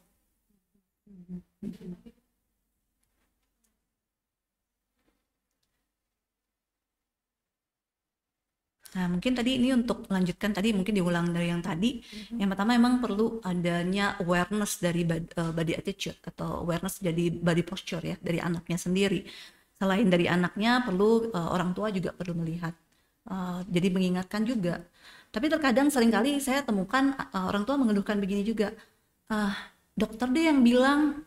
Nah, mungkin tadi ini untuk melanjutkan tadi mungkin diulang dari yang tadi. Mm-hmm. Yang pertama memang perlu adanya awareness dari body, uh, body attitude atau awareness dari body posture ya dari anaknya sendiri. Selain dari anaknya perlu uh, orang tua juga perlu melihat. Uh, jadi mengingatkan juga. Tapi terkadang seringkali saya temukan uh, orang tua mengeluhkan begini juga. Uh, dokter deh yang bilang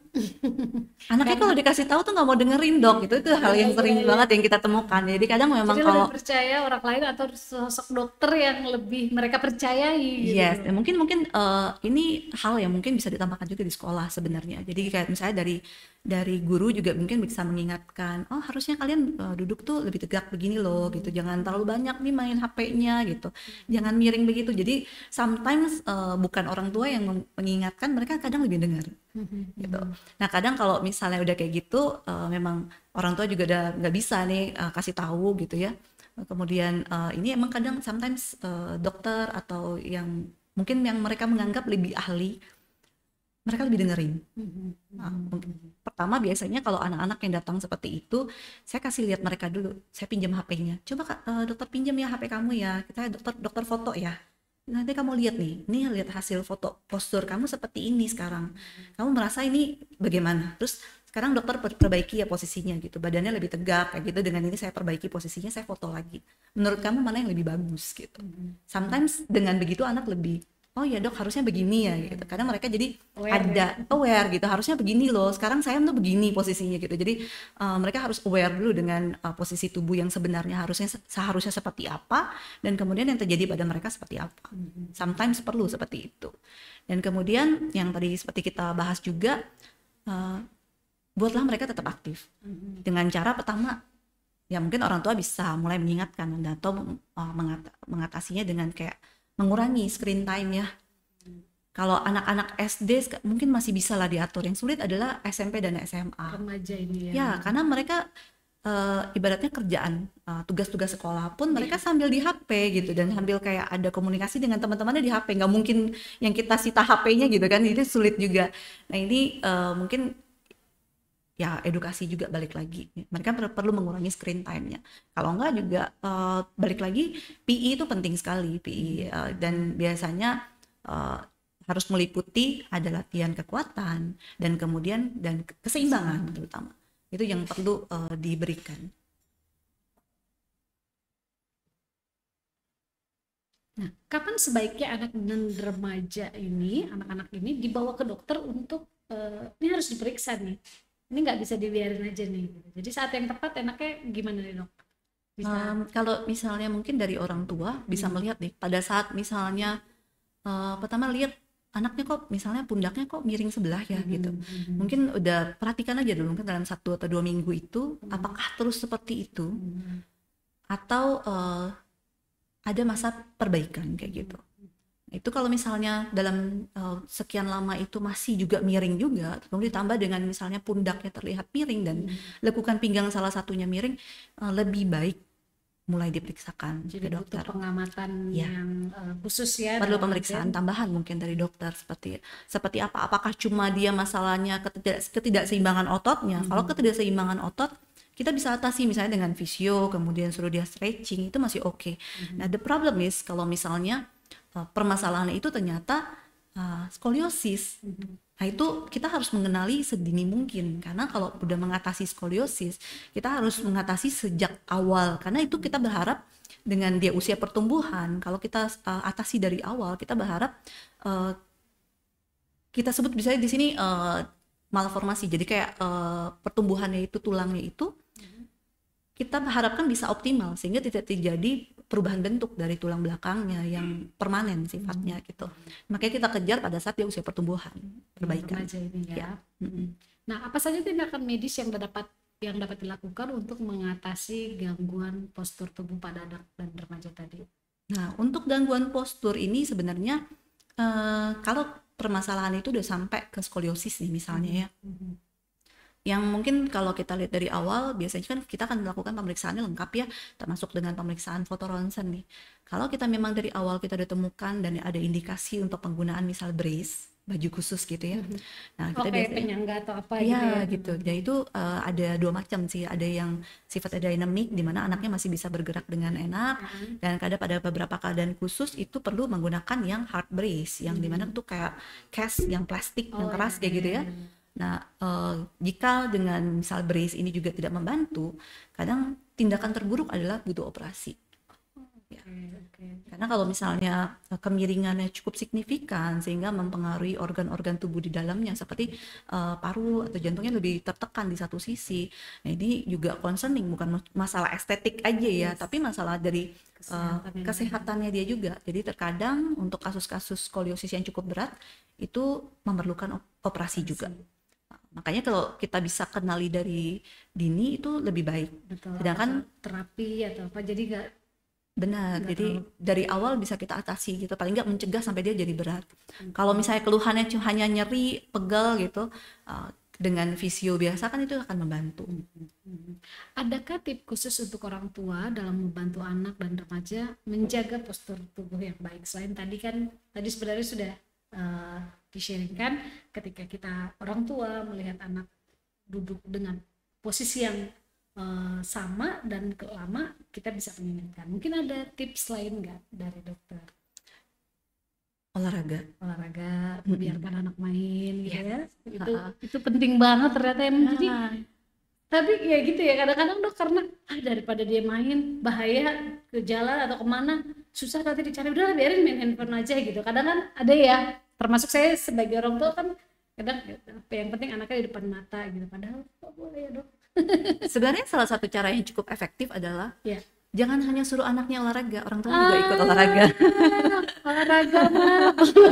anaknya kalau dikasih tahu tuh nggak mau dengerin dok, itu itu hal yang sering banget yang kita temukan. Jadi kadang memang jadi kalau lebih percaya orang lain atau sosok dokter yang lebih mereka percayai gitu. Yes, ya, mungkin mungkin uh, ini hal yang mungkin bisa ditambahkan juga di sekolah sebenarnya. Jadi kayak misalnya dari dari guru juga mungkin bisa mengingatkan, oh harusnya kalian uh, duduk tuh lebih tegak begini loh gitu, jangan terlalu banyak nih main H P-nya gitu, jangan miring begitu. Jadi sometimes uh, bukan orang tua yang mengingatkan, mereka kadang lebih dengar gitu. Nah kadang kalau misalnya udah kayak gitu, uh, memang orang tua juga udah nggak bisa nih uh, kasih tahu gitu ya. Kemudian uh, ini emang kadang sometimes uh, dokter atau yang mungkin yang mereka menganggap lebih ahli, mereka lebih dengerin. Nah, mungkin, pertama biasanya kalau anak-anak yang datang seperti itu, saya kasih lihat mereka dulu, saya pinjam H P-nya. Coba uh, dokter pinjam ya H P kamu ya, kita dokter dokter foto ya. Nanti kamu lihat nih, nih lihat hasil foto postur kamu seperti ini sekarang. Kamu merasa ini bagaimana? Terus sekarang dokter perbaiki ya posisinya gitu, badannya lebih tegak kayak gitu, dengan ini saya perbaiki posisinya, saya foto lagi. Menurut kamu mana yang lebih bagus gitu. Sometimes dengan begitu anak lebih, oh ya dok harusnya begini ya gitu. Karena mereka jadi aware, ada ya? aware gitu, harusnya begini loh, sekarang saya tuh begini posisinya gitu. Jadi uh, mereka harus aware dulu dengan uh, posisi tubuh yang sebenarnya harusnya seharusnya seperti apa, dan kemudian yang terjadi pada mereka seperti apa. Sometimes perlu seperti itu. Dan kemudian yang tadi seperti kita bahas juga, uh, buatlah mereka tetap aktif. Mm-hmm. Dengan cara pertama, ya mungkin orang tua bisa mulai mengingatkan atau uh, mengat- mengatasinya dengan kayak mengurangi screen time ya. Mm-hmm. Kalau anak-anak S D mungkin masih bisa lah diatur. Yang sulit adalah S M P dan S M A. Remaja ini ya. Ya, karena mereka uh, ibaratnya kerjaan, uh, tugas-tugas sekolah pun mereka sambil di H P gitu, dan sambil kayak ada komunikasi dengan teman-temannya di H P. Nggak mungkin yang kita sita H P-nya gitu kan, itu sulit juga. Nah ini uh, mungkin ya edukasi juga balik lagi. Mereka per- perlu mengurangi screen time-nya. Kalau enggak juga uh, balik lagi P E itu penting sekali P E uh, dan biasanya uh, harus meliputi ada latihan kekuatan dan kemudian dan keseimbangan terutama. Itu yang perlu uh, diberikan. Nah, kapan sebaiknya anak dan remaja ini, anak-anak ini dibawa ke dokter untuk uh, ini harus diperiksa nih. Ini nggak bisa dibiarin aja nih. Jadi saat yang tepat enaknya gimana nih dok? Bisa. Um, kalau misalnya mungkin dari orang tua bisa hmm. melihat nih pada saat misalnya uh, pertama lihat anaknya kok misalnya pundaknya kok miring sebelah ya hmm. gitu. Hmm. Mungkin udah perhatikan aja dulu mungkin dalam satu atau dua minggu itu hmm. apakah terus seperti itu hmm. atau uh, ada masa perbaikan kayak gitu. Itu kalau misalnya dalam uh, sekian lama itu masih juga miring juga, kemudian ditambah dengan misalnya pundaknya terlihat miring dan hmm. lekukan pinggang salah satunya miring, uh, lebih baik mulai diperiksakan jadi ke dokter. Butuh pengamatan ya. yang uh, khusus ya. Perlu pemeriksaan ya. Tambahan mungkin dari dokter seperti seperti apa? Apakah cuma dia masalahnya ketidak, ketidakseimbangan ototnya? Hmm. Kalau ketidakseimbangan otot kita bisa atasi misalnya dengan fisio, kemudian suruh dia stretching, itu masih oke. Okay. Hmm. Nah, the problem is kalau misalnya permasalahan itu ternyata uh, skoliosis. Mm-hmm. Nah itu kita harus mengenali sedini mungkin, karena kalau udah mengatasi skoliosis kita harus mengatasi sejak awal, karena itu kita berharap dengan dia usia pertumbuhan, kalau kita uh, atasi dari awal, kita berharap uh, kita sebut bisa di sini uh, malformasi, jadi kayak uh, pertumbuhannya itu tulangnya itu mm-hmm. kita harapkan bisa optimal sehingga tidak terjadi perubahan bentuk dari tulang belakangnya yang permanen sifatnya gitu. Makanya kita kejar pada saat dia usia pertumbuhan, perbaikan. Remaja ini ya. Ya. Mm-hmm. Nah, apa saja tindakan medis yang dapat yang dapat dilakukan untuk mengatasi gangguan postur tubuh pada anak dan remaja tadi? Nah, untuk gangguan postur ini sebenarnya uh, kalau permasalahan itu udah sampai ke skoliosis nih misalnya ya. Mm-hmm. Yang mungkin kalau kita lihat dari awal, biasanya kan kita akan melakukan pemeriksaannya lengkap ya, termasuk dengan pemeriksaan foto ronsen nih. Kalau kita memang dari awal kita udah temukan dan ada indikasi untuk penggunaan misal brace, baju khusus gitu ya. Mhm. Nah, Oh kita kayak biasanya penyangga atau apa gitu iya ya? gitu. Dan itu uh, ada dua macam sih. Ada yang sifatnya dynamic, di mana anaknya masih bisa bergerak dengan enak, Mhm. dan kadang pada beberapa keadaan khusus itu perlu menggunakan yang hard brace, yang dimana tuh kayak cast yang plastik yang Oh keras ya, kayak gitu ya, ya. ya. Nah, uh, jika dengan misal brace ini juga tidak membantu, kadang tindakan terburuk adalah butuh operasi. Ya. Oke, oke. Karena kalau misalnya uh, kemiringannya cukup signifikan sehingga mempengaruhi organ-organ tubuh di dalamnya seperti uh, paru atau jantungnya lebih tertekan di satu sisi. Nah, ini juga concerning, bukan mas- masalah estetik aja ya, Yes. tapi masalah dari uh, Kesehatannya. kesehatannya dia juga. Jadi terkadang untuk kasus-kasus skoliosis yang cukup berat itu memerlukan op- operasi juga. Makanya kalau kita bisa kenali dari dini itu lebih baik. Betul. Sedangkan Atau terapi atau apa, jadi nggak benar, nggak jadi terlalu. dari awal bisa kita atasi gitu, paling nggak mencegah sampai dia jadi berat. Hmm. Kalau misalnya keluhannya cuma hanya nyeri, pegal gitu, uh, dengan visio biasa kan itu akan membantu. Hmm. Adakah tips khusus untuk orang tua dalam membantu anak dan remaja menjaga postur tubuh yang baik? Selain tadi kan, tadi sebenarnya sudah uh, di-sharingkan ketika kita orang tua melihat anak duduk dengan posisi yang uh, sama dan lama, kita bisa mengingatkan. Mungkin ada tips lain nggak dari dokter? Olahraga. Olahraga, Mm-mm. biarkan anak main gitu ya. Itu Ha-ha. itu penting banget ternyata emang. Jadi Ah, tapi ya gitu ya, kadang-kadang dok, karena ah daripada dia main bahaya ke jalan atau kemana susah nanti dicari, udah biarin main handphone aja gitu. Kadang kan ada ya, termasuk saya sebagai orang tua kan kadang apa yang penting anaknya di depan mata gitu, padahal kok boleh ya dok. sebenarnya salah satu cara yang cukup efektif adalah Ya. jangan hanya suruh anaknya olahraga, orang tua juga ikut olahraga. Ah, olahraga mah.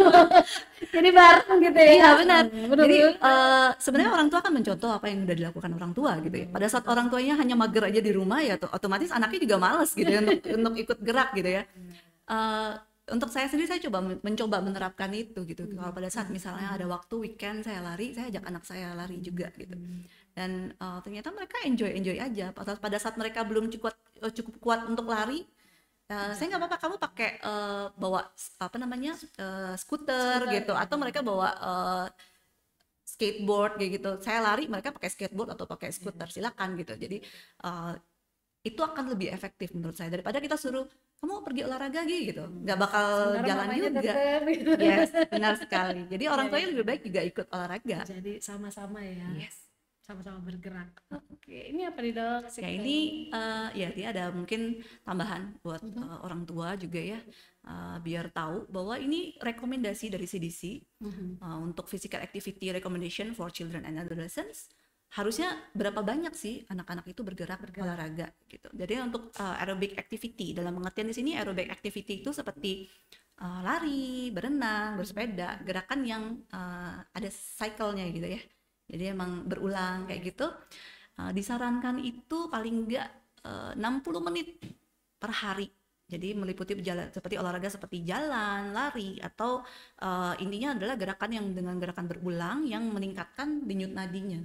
Jadi bareng gitu ya. Iya benar. Bener, Jadi bener. eh, sebenarnya orang tua kan mencontoh apa yang udah dilakukan orang tua gitu ya. Pada saat orang tuanya hanya mager aja di rumah ya, tuh, otomatis anaknya juga males gitu ya untuk untuk ikut gerak gitu ya. Eh, untuk saya sendiri saya coba men- mencoba menerapkan itu gitu. Kalau pada saat misalnya ada waktu weekend saya lari, saya ajak anak saya lari juga gitu. Dan eh, ternyata mereka enjoy enjoy aja. Pada pada saat mereka belum cukup eh, cukup kuat untuk lari, eh, saya nggak apa-apa kamu pakai eh, bawa s- apa namanya eh, skuter Skuter, gitu, ya. atau mereka bawa eh, skateboard kayak gitu. Saya lari, mereka pakai skateboard atau pakai skuter, silakan gitu. Jadi eh, itu akan lebih efektif menurut saya daripada kita suruh kamu pergi olahraga gitu, nggak bakal Sementara jalan mamanya juga. tetep gitu. Yes, benar sekali. Jadi orang Iya, tuanya iya. lebih baik juga ikut olahraga. Jadi sama-sama ya, Yes. sama-sama bergerak. Oke, ini apa nih dok? Ya ini eh, ya dia ada mungkin tambahan buat eh, orang tua juga ya, eh, biar tahu bahwa ini rekomendasi dari C D C Mhm. eh, untuk physical activity recommendation for children and adolescents. Harusnya berapa banyak sih anak-anak itu bergerak, olahraga gitu. Jadi untuk uh, aerobic activity, dalam pengertian di sini aerobic activity itu seperti uh, lari, berenang, bersepeda, gerakan yang uh, ada cycle-nya gitu ya. Jadi emang berulang kayak gitu. Uh, disarankan itu paling enggak uh, enam puluh menit per hari. Jadi meliputi berjalan seperti olahraga seperti jalan, lari, atau uh, intinya adalah gerakan yang dengan gerakan berulang yang meningkatkan denyut nadinya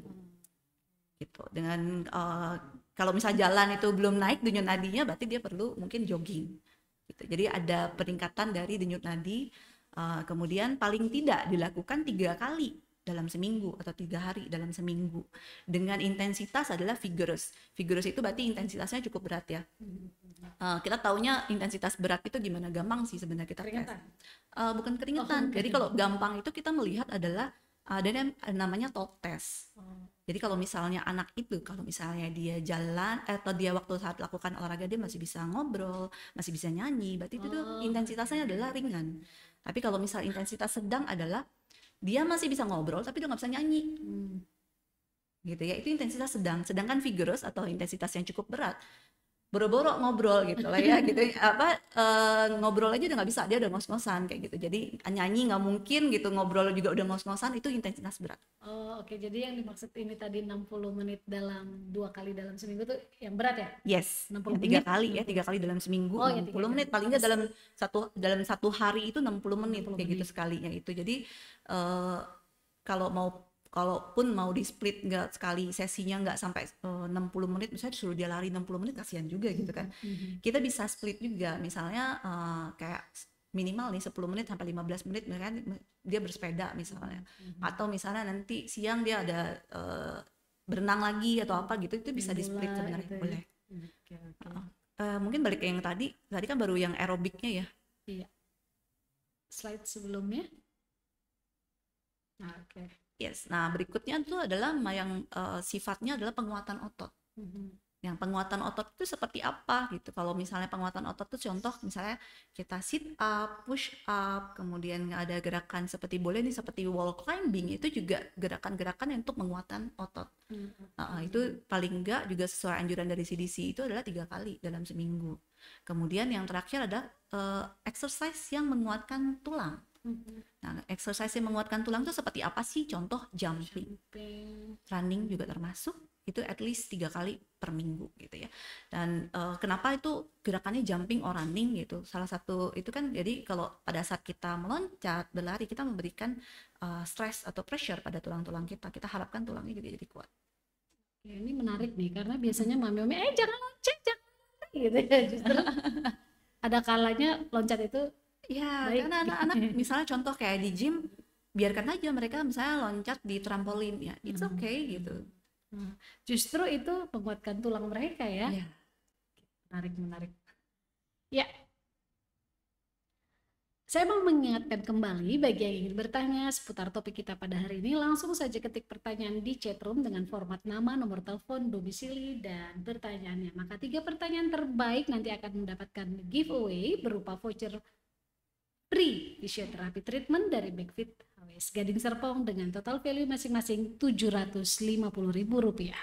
gitu. Dengan uh, kalau misal jalan itu belum naik denyut nadinya, berarti dia perlu mungkin jogging gitu. Jadi ada peningkatan dari denyut nadi, uh, kemudian paling tidak dilakukan tiga kali dalam seminggu atau tiga hari dalam seminggu dengan intensitas adalah vigorous. Vigorous itu berarti intensitasnya cukup berat ya. Uh, kita taunya intensitas berat itu gimana, gampang sih sebenarnya kita tes. Keringetan. Uh, bukan keringetan. Oh, Jadi kalau gampang itu kita melihat adalah ada yang namanya talk test. Oh. Jadi kalau misalnya anak itu, kalau misalnya dia jalan atau dia waktu saat lakukan olahraga dia masih bisa ngobrol, masih bisa nyanyi, berarti itu tuh Oh, intensitasnya adalah ringan. Tapi kalau misal intensitas sedang adalah dia masih bisa ngobrol tapi dia nggak bisa nyanyi, Hmm. gitu ya. Itu intensitas sedang. Sedangkan vigorous atau intensitas yang cukup berat, boro-boro ngobrol gitu lah ya, gitu apa eh, ngobrol aja udah nggak bisa, dia udah ngos-ngosan kayak gitu. Jadi nyanyi nggak mungkin gitu, ngobrol juga udah ngos-ngosan, itu intensitas berat. Oh, oke. Jadi yang dimaksud ini tadi enam puluh menit dalam dua kali dalam seminggu tuh yang berat ya? Yes, enam puluh yang tiga menit? kali ya, tiga kali dalam seminggu, Oh, ya, enam tiga puluh kali. menit paling nggak dalam satu dalam satu hari itu enam puluh menit enam puluh kayak gitu menit. sekalinya itu. Jadi eh, kalau mau kalaupun mau di split nggak sekali sesinya nggak sampai uh, enam puluh menit, misalnya disuruh dia lari enam puluh menit kasihan juga gitu kan. Mhm. Kita bisa split juga, misalnya uh, kayak minimal nih sepuluh menit sampai lima belas menit misalnya dia bersepeda misalnya, Mhm. atau misalnya nanti siang dia ada uh, berenang lagi atau apa gitu, itu bisa di split Bola sebenarnya, gitu ya. boleh. Oke, oke. Uh, uh, mungkin balik ke yang tadi, tadi kan baru yang aerobiknya ya. Iya. Slide sebelumnya. Nah, oke. Yes, nah berikutnya itu adalah yang uh, sifatnya adalah penguatan otot. Mhm. Yang penguatan otot itu seperti apa gitu. Kalau misalnya penguatan otot itu contoh misalnya kita sit up, push up, kemudian ada gerakan seperti boleh nih seperti wall climbing, itu juga gerakan-gerakan untuk penguatan otot. Mhm. Uh, itu paling enggak juga sesuai anjuran dari C D C itu adalah tiga kali dalam seminggu. Kemudian yang terakhir ada uh, exercise yang menguatkan tulang. Mhm. Nah, exercise yang menguatkan tulang itu seperti apa sih? Contoh jumping, Jumping. running juga termasuk. Itu at least tiga kali per minggu gitu ya. Dan uh, kenapa itu gerakannya jumping or running gitu? Salah satu itu kan jadi kalau pada saat kita meloncat, berlari, kita memberikan uh, stress atau pressure pada tulang-tulang kita. Kita harapkan tulangnya juga jadi kuat. Ya, ini menarik nih karena biasanya mami-mami eh jangan loncat, jangan lari," gitu ya. Justru ada kalanya loncat itu Ya, baik. karena anak-anak misalnya contoh kayak di gym, biarkan aja mereka misalnya loncat di trampolin ya, it's okay gitu. Nah, justru itu menguatkan tulang mereka ya. Ya. Menarik, menarik. Ya, saya mau mengingatkan kembali bagi yang ingin bertanya seputar topik kita pada hari ini, langsung saja ketik pertanyaan di chatroom dengan format nama, nomor telepon, domisili, dan pertanyaannya. Maka tiga pertanyaan terbaik nanti akan mendapatkan giveaway berupa voucher free fisioterapi treatment dari Backfit H W S Gading Serpong dengan total value masing-masing tujuh ratus lima puluh ribu rupiah.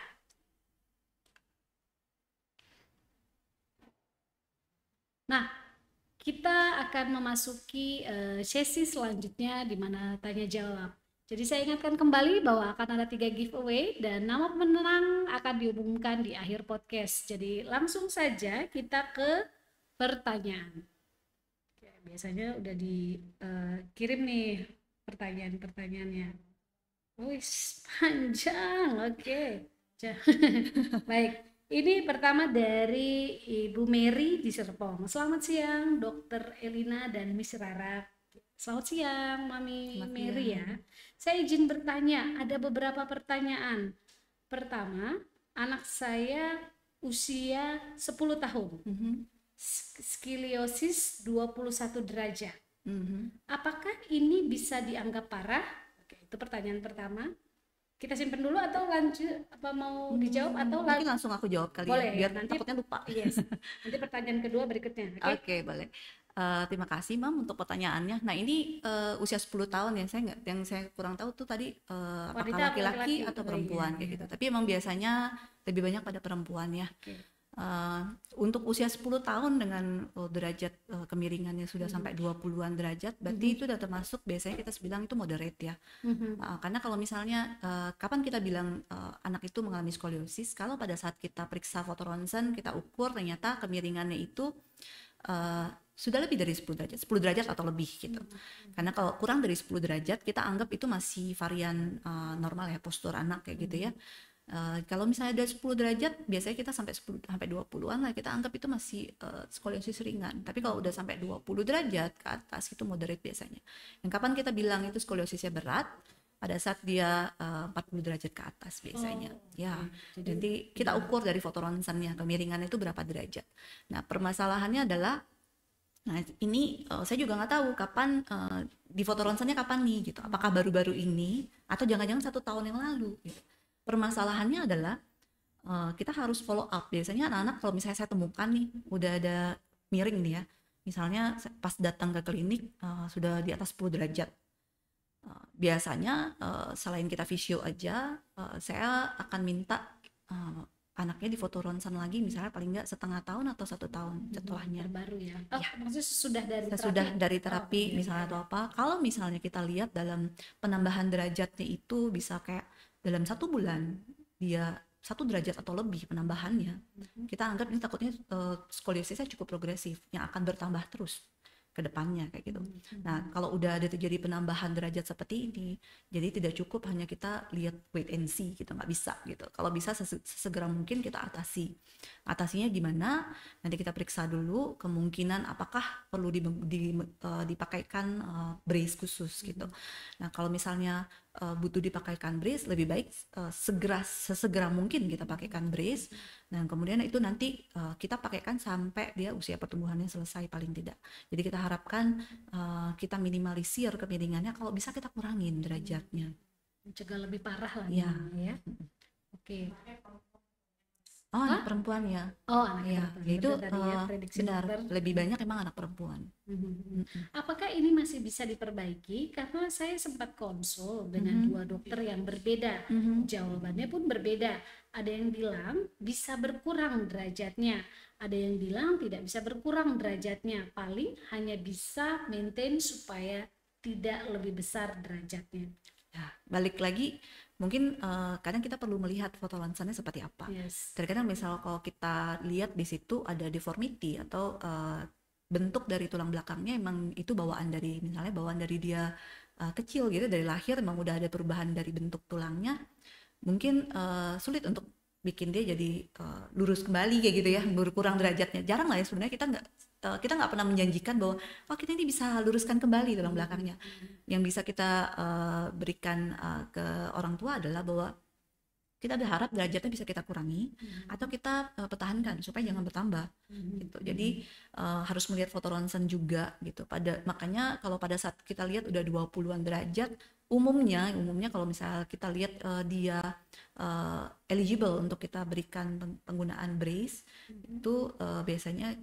Nah, kita akan memasuki uh, sesi selanjutnya di mana tanya jawab. Jadi saya ingatkan kembali bahwa akan ada tiga giveaway dan nama pemenang akan diumumkan di akhir podcast. Jadi langsung saja kita ke pertanyaan. Oke, biasanya udah dikirim uh, nih pertanyaan-pertanyaannya. Wis panjang, oke. Baik. Ini pertama dari Ibu Mary di Serpong. Selamat siang, Dokter Elina dan Miss Rara. Selamat siang, Mami Selamat Mary siang. ya. Saya izin bertanya, ada beberapa pertanyaan. Pertama, anak saya usia sepuluh tahun. Mhm. Skoliosis dua puluh satu derajat. Mhm. Apakah ini bisa dianggap parah? Oke, itu pertanyaan pertama. Kita simpen dulu atau lanjut apa mau dijawab atau Mungkin langsung aku jawab kali boleh, ya, biar nanti takutnya lupa. yes. Nanti pertanyaan kedua berikutnya. Oke. Oke, okay, boleh. Uh, terima kasih, Mam, untuk pertanyaannya. Nah, ini uh, usia sepuluh tahun ya. Saya nggak, yang saya kurang tahu tuh tadi uh, apakah Wanita, laki-laki laki-laki atau oh, perempuan iya, kayak iya. gitu. Tapi emang biasanya lebih banyak pada perempuan ya. Oke. Uh, untuk usia sepuluh tahun dengan uh, derajat uh, kemiringannya sudah Mhm. sampai dua puluhan derajat, berarti itu udah termasuk biasanya kita bilang itu moderate ya. Mhm. Uh, karena kalau misalnya uh, kapan kita bilang uh, anak itu mengalami skoliosis, kalau pada saat kita periksa foto ronsen, kita ukur ternyata kemiringannya itu uh, sudah lebih dari sepuluh derajat, sepuluh derajat atau lebih gitu. Karena kalau kurang dari sepuluh derajat, kita anggap itu masih varian uh, normal ya, postur anak kayak gitu ya. Uh, kalau misalnya ada sepuluh derajat, biasanya kita sampai sepuluh sampai dua puluhan lah, kita anggap itu masih uh, skoliosis ringan. Tapi kalau udah sampai dua puluh derajat ke atas, itu moderate biasanya. Yang kapan kita bilang itu skoliosisnya berat? Pada saat dia uh, empat puluh derajat ke atas biasanya. Oh, ya. okay. Jadi, Jadi kita ukur dari foto ronsennya, kemiringannya itu berapa derajat. Nah, permasalahannya adalah, nah ini uh, saya juga nggak tahu kapan uh, di foto ronsennya kapan nih gitu. Apakah baru-baru ini atau jangan-jangan satu tahun yang lalu gitu. Permasalahannya adalah uh, kita harus follow up. Biasanya anak-anak kalau misalnya saya temukan nih udah ada miring nih ya, misalnya pas datang ke klinik uh, sudah di atas sepuluh derajat. Uh, biasanya uh, selain kita visio aja, uh, saya akan minta uh, anaknya di foto ronsen lagi, misalnya paling nggak setengah tahun atau satu tahun setelahnya. Terbaru ya. Oh, ya. Maksudnya sesudah dari Sesudah terapi. dari terapi oh, misalnya iya. atau apa. Kalau misalnya kita lihat dalam penambahan derajatnya itu bisa kayak dalam satu bulan dia satu derajat atau lebih penambahannya, mm-hmm. kita anggap ini takutnya uh, skoliosisnya cukup progresif yang akan bertambah terus. ke depannya kayak gitu. Nah, kalau udah ada terjadi penambahan derajat seperti ini, jadi tidak cukup hanya kita lihat wait and see gitu, nggak bisa gitu. Kalau bisa sese- sesegera mungkin kita atasi. Atasinya gimana? Nanti kita periksa dulu kemungkinan apakah perlu di, di- eh, dipakaikan eh, brace khusus gitu. Nah, kalau misalnya eh, butuh dipakaikan brace, lebih baik eh, segera sesegera mungkin kita pakaikan brace. Dan kemudian itu nanti eh, kita pakaikan sampai dia usia pertumbuhannya selesai paling tidak. Jadi kita harapkan uh, kita minimalisir kemiringannya, kalau bisa kita kurangin derajatnya. Mencegah lebih parah lah Ya. ya. Oke. Oh, Hah? anak perempuan ya. Oh, anak Ya, perempuan. yaitu Betul tadi ya, uh, prediksi benar dokter. lebih banyak emang anak perempuan. Mhm. Apakah ini masih bisa diperbaiki? Karena saya sempat konsul dengan dua dokter yang berbeda. Jawabannya pun berbeda. Ada yang bilang bisa berkurang derajatnya. Ada yang bilang tidak bisa berkurang derajatnya. Paling hanya bisa maintain supaya tidak lebih besar derajatnya. Ya, balik lagi mungkin uh, kadang kita perlu melihat foto ronsennya seperti apa. Yes. Terkadang misal kalau kita lihat di situ ada deformity atau uh, bentuk dari tulang belakangnya emang itu bawaan dari, misalnya bawaan dari dia uh, kecil gitu, dari lahir emang udah ada perubahan dari bentuk tulangnya, mungkin uh, sulit untuk bikin dia jadi uh, lurus kembali kayak gitu ya, berkurang derajatnya. Jarang lah ya sebenarnya, kita nggak uh, kita nggak pernah menjanjikan bahwa oh kita ini bisa luruskan kembali tulang belakangnya. Yang bisa kita uh, berikan uh, ke orang tua adalah bahwa kita berharap derajatnya bisa kita kurangi atau kita uh, pertahankan supaya jangan bertambah gitu. Jadi uh, harus melihat foto ronsen juga gitu. Pada makanya kalau pada saat kita lihat udah dua puluhan derajat, umumnya umumnya kalau misalnya kita lihat uh, dia uh, eligible untuk kita berikan peng- penggunaan brace, itu uh, biasanya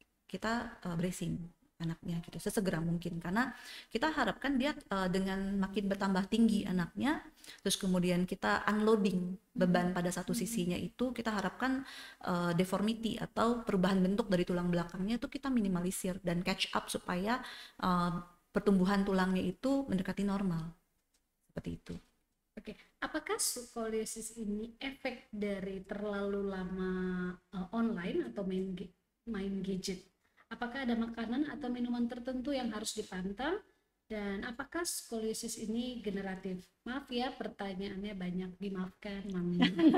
kita uh, bracing anaknya gitu sesegera mungkin, karena kita harapkan dia uh, dengan makin bertambah tinggi anaknya, terus kemudian kita unloading beban pada satu sisinya, itu kita harapkan uh, deformity atau perubahan bentuk dari tulang belakangnya itu kita minimalisir dan catch up supaya uh, pertumbuhan tulangnya itu mendekati normal seperti itu. Oke, apakah skoliosis ini efek dari terlalu lama uh, online atau main ga- main gadget? Apakah ada makanan atau minuman tertentu yang harus dipantau? Dan apakah skoliosis ini generatif? Maaf ya, pertanyaannya banyak, dimaafkan, Mami.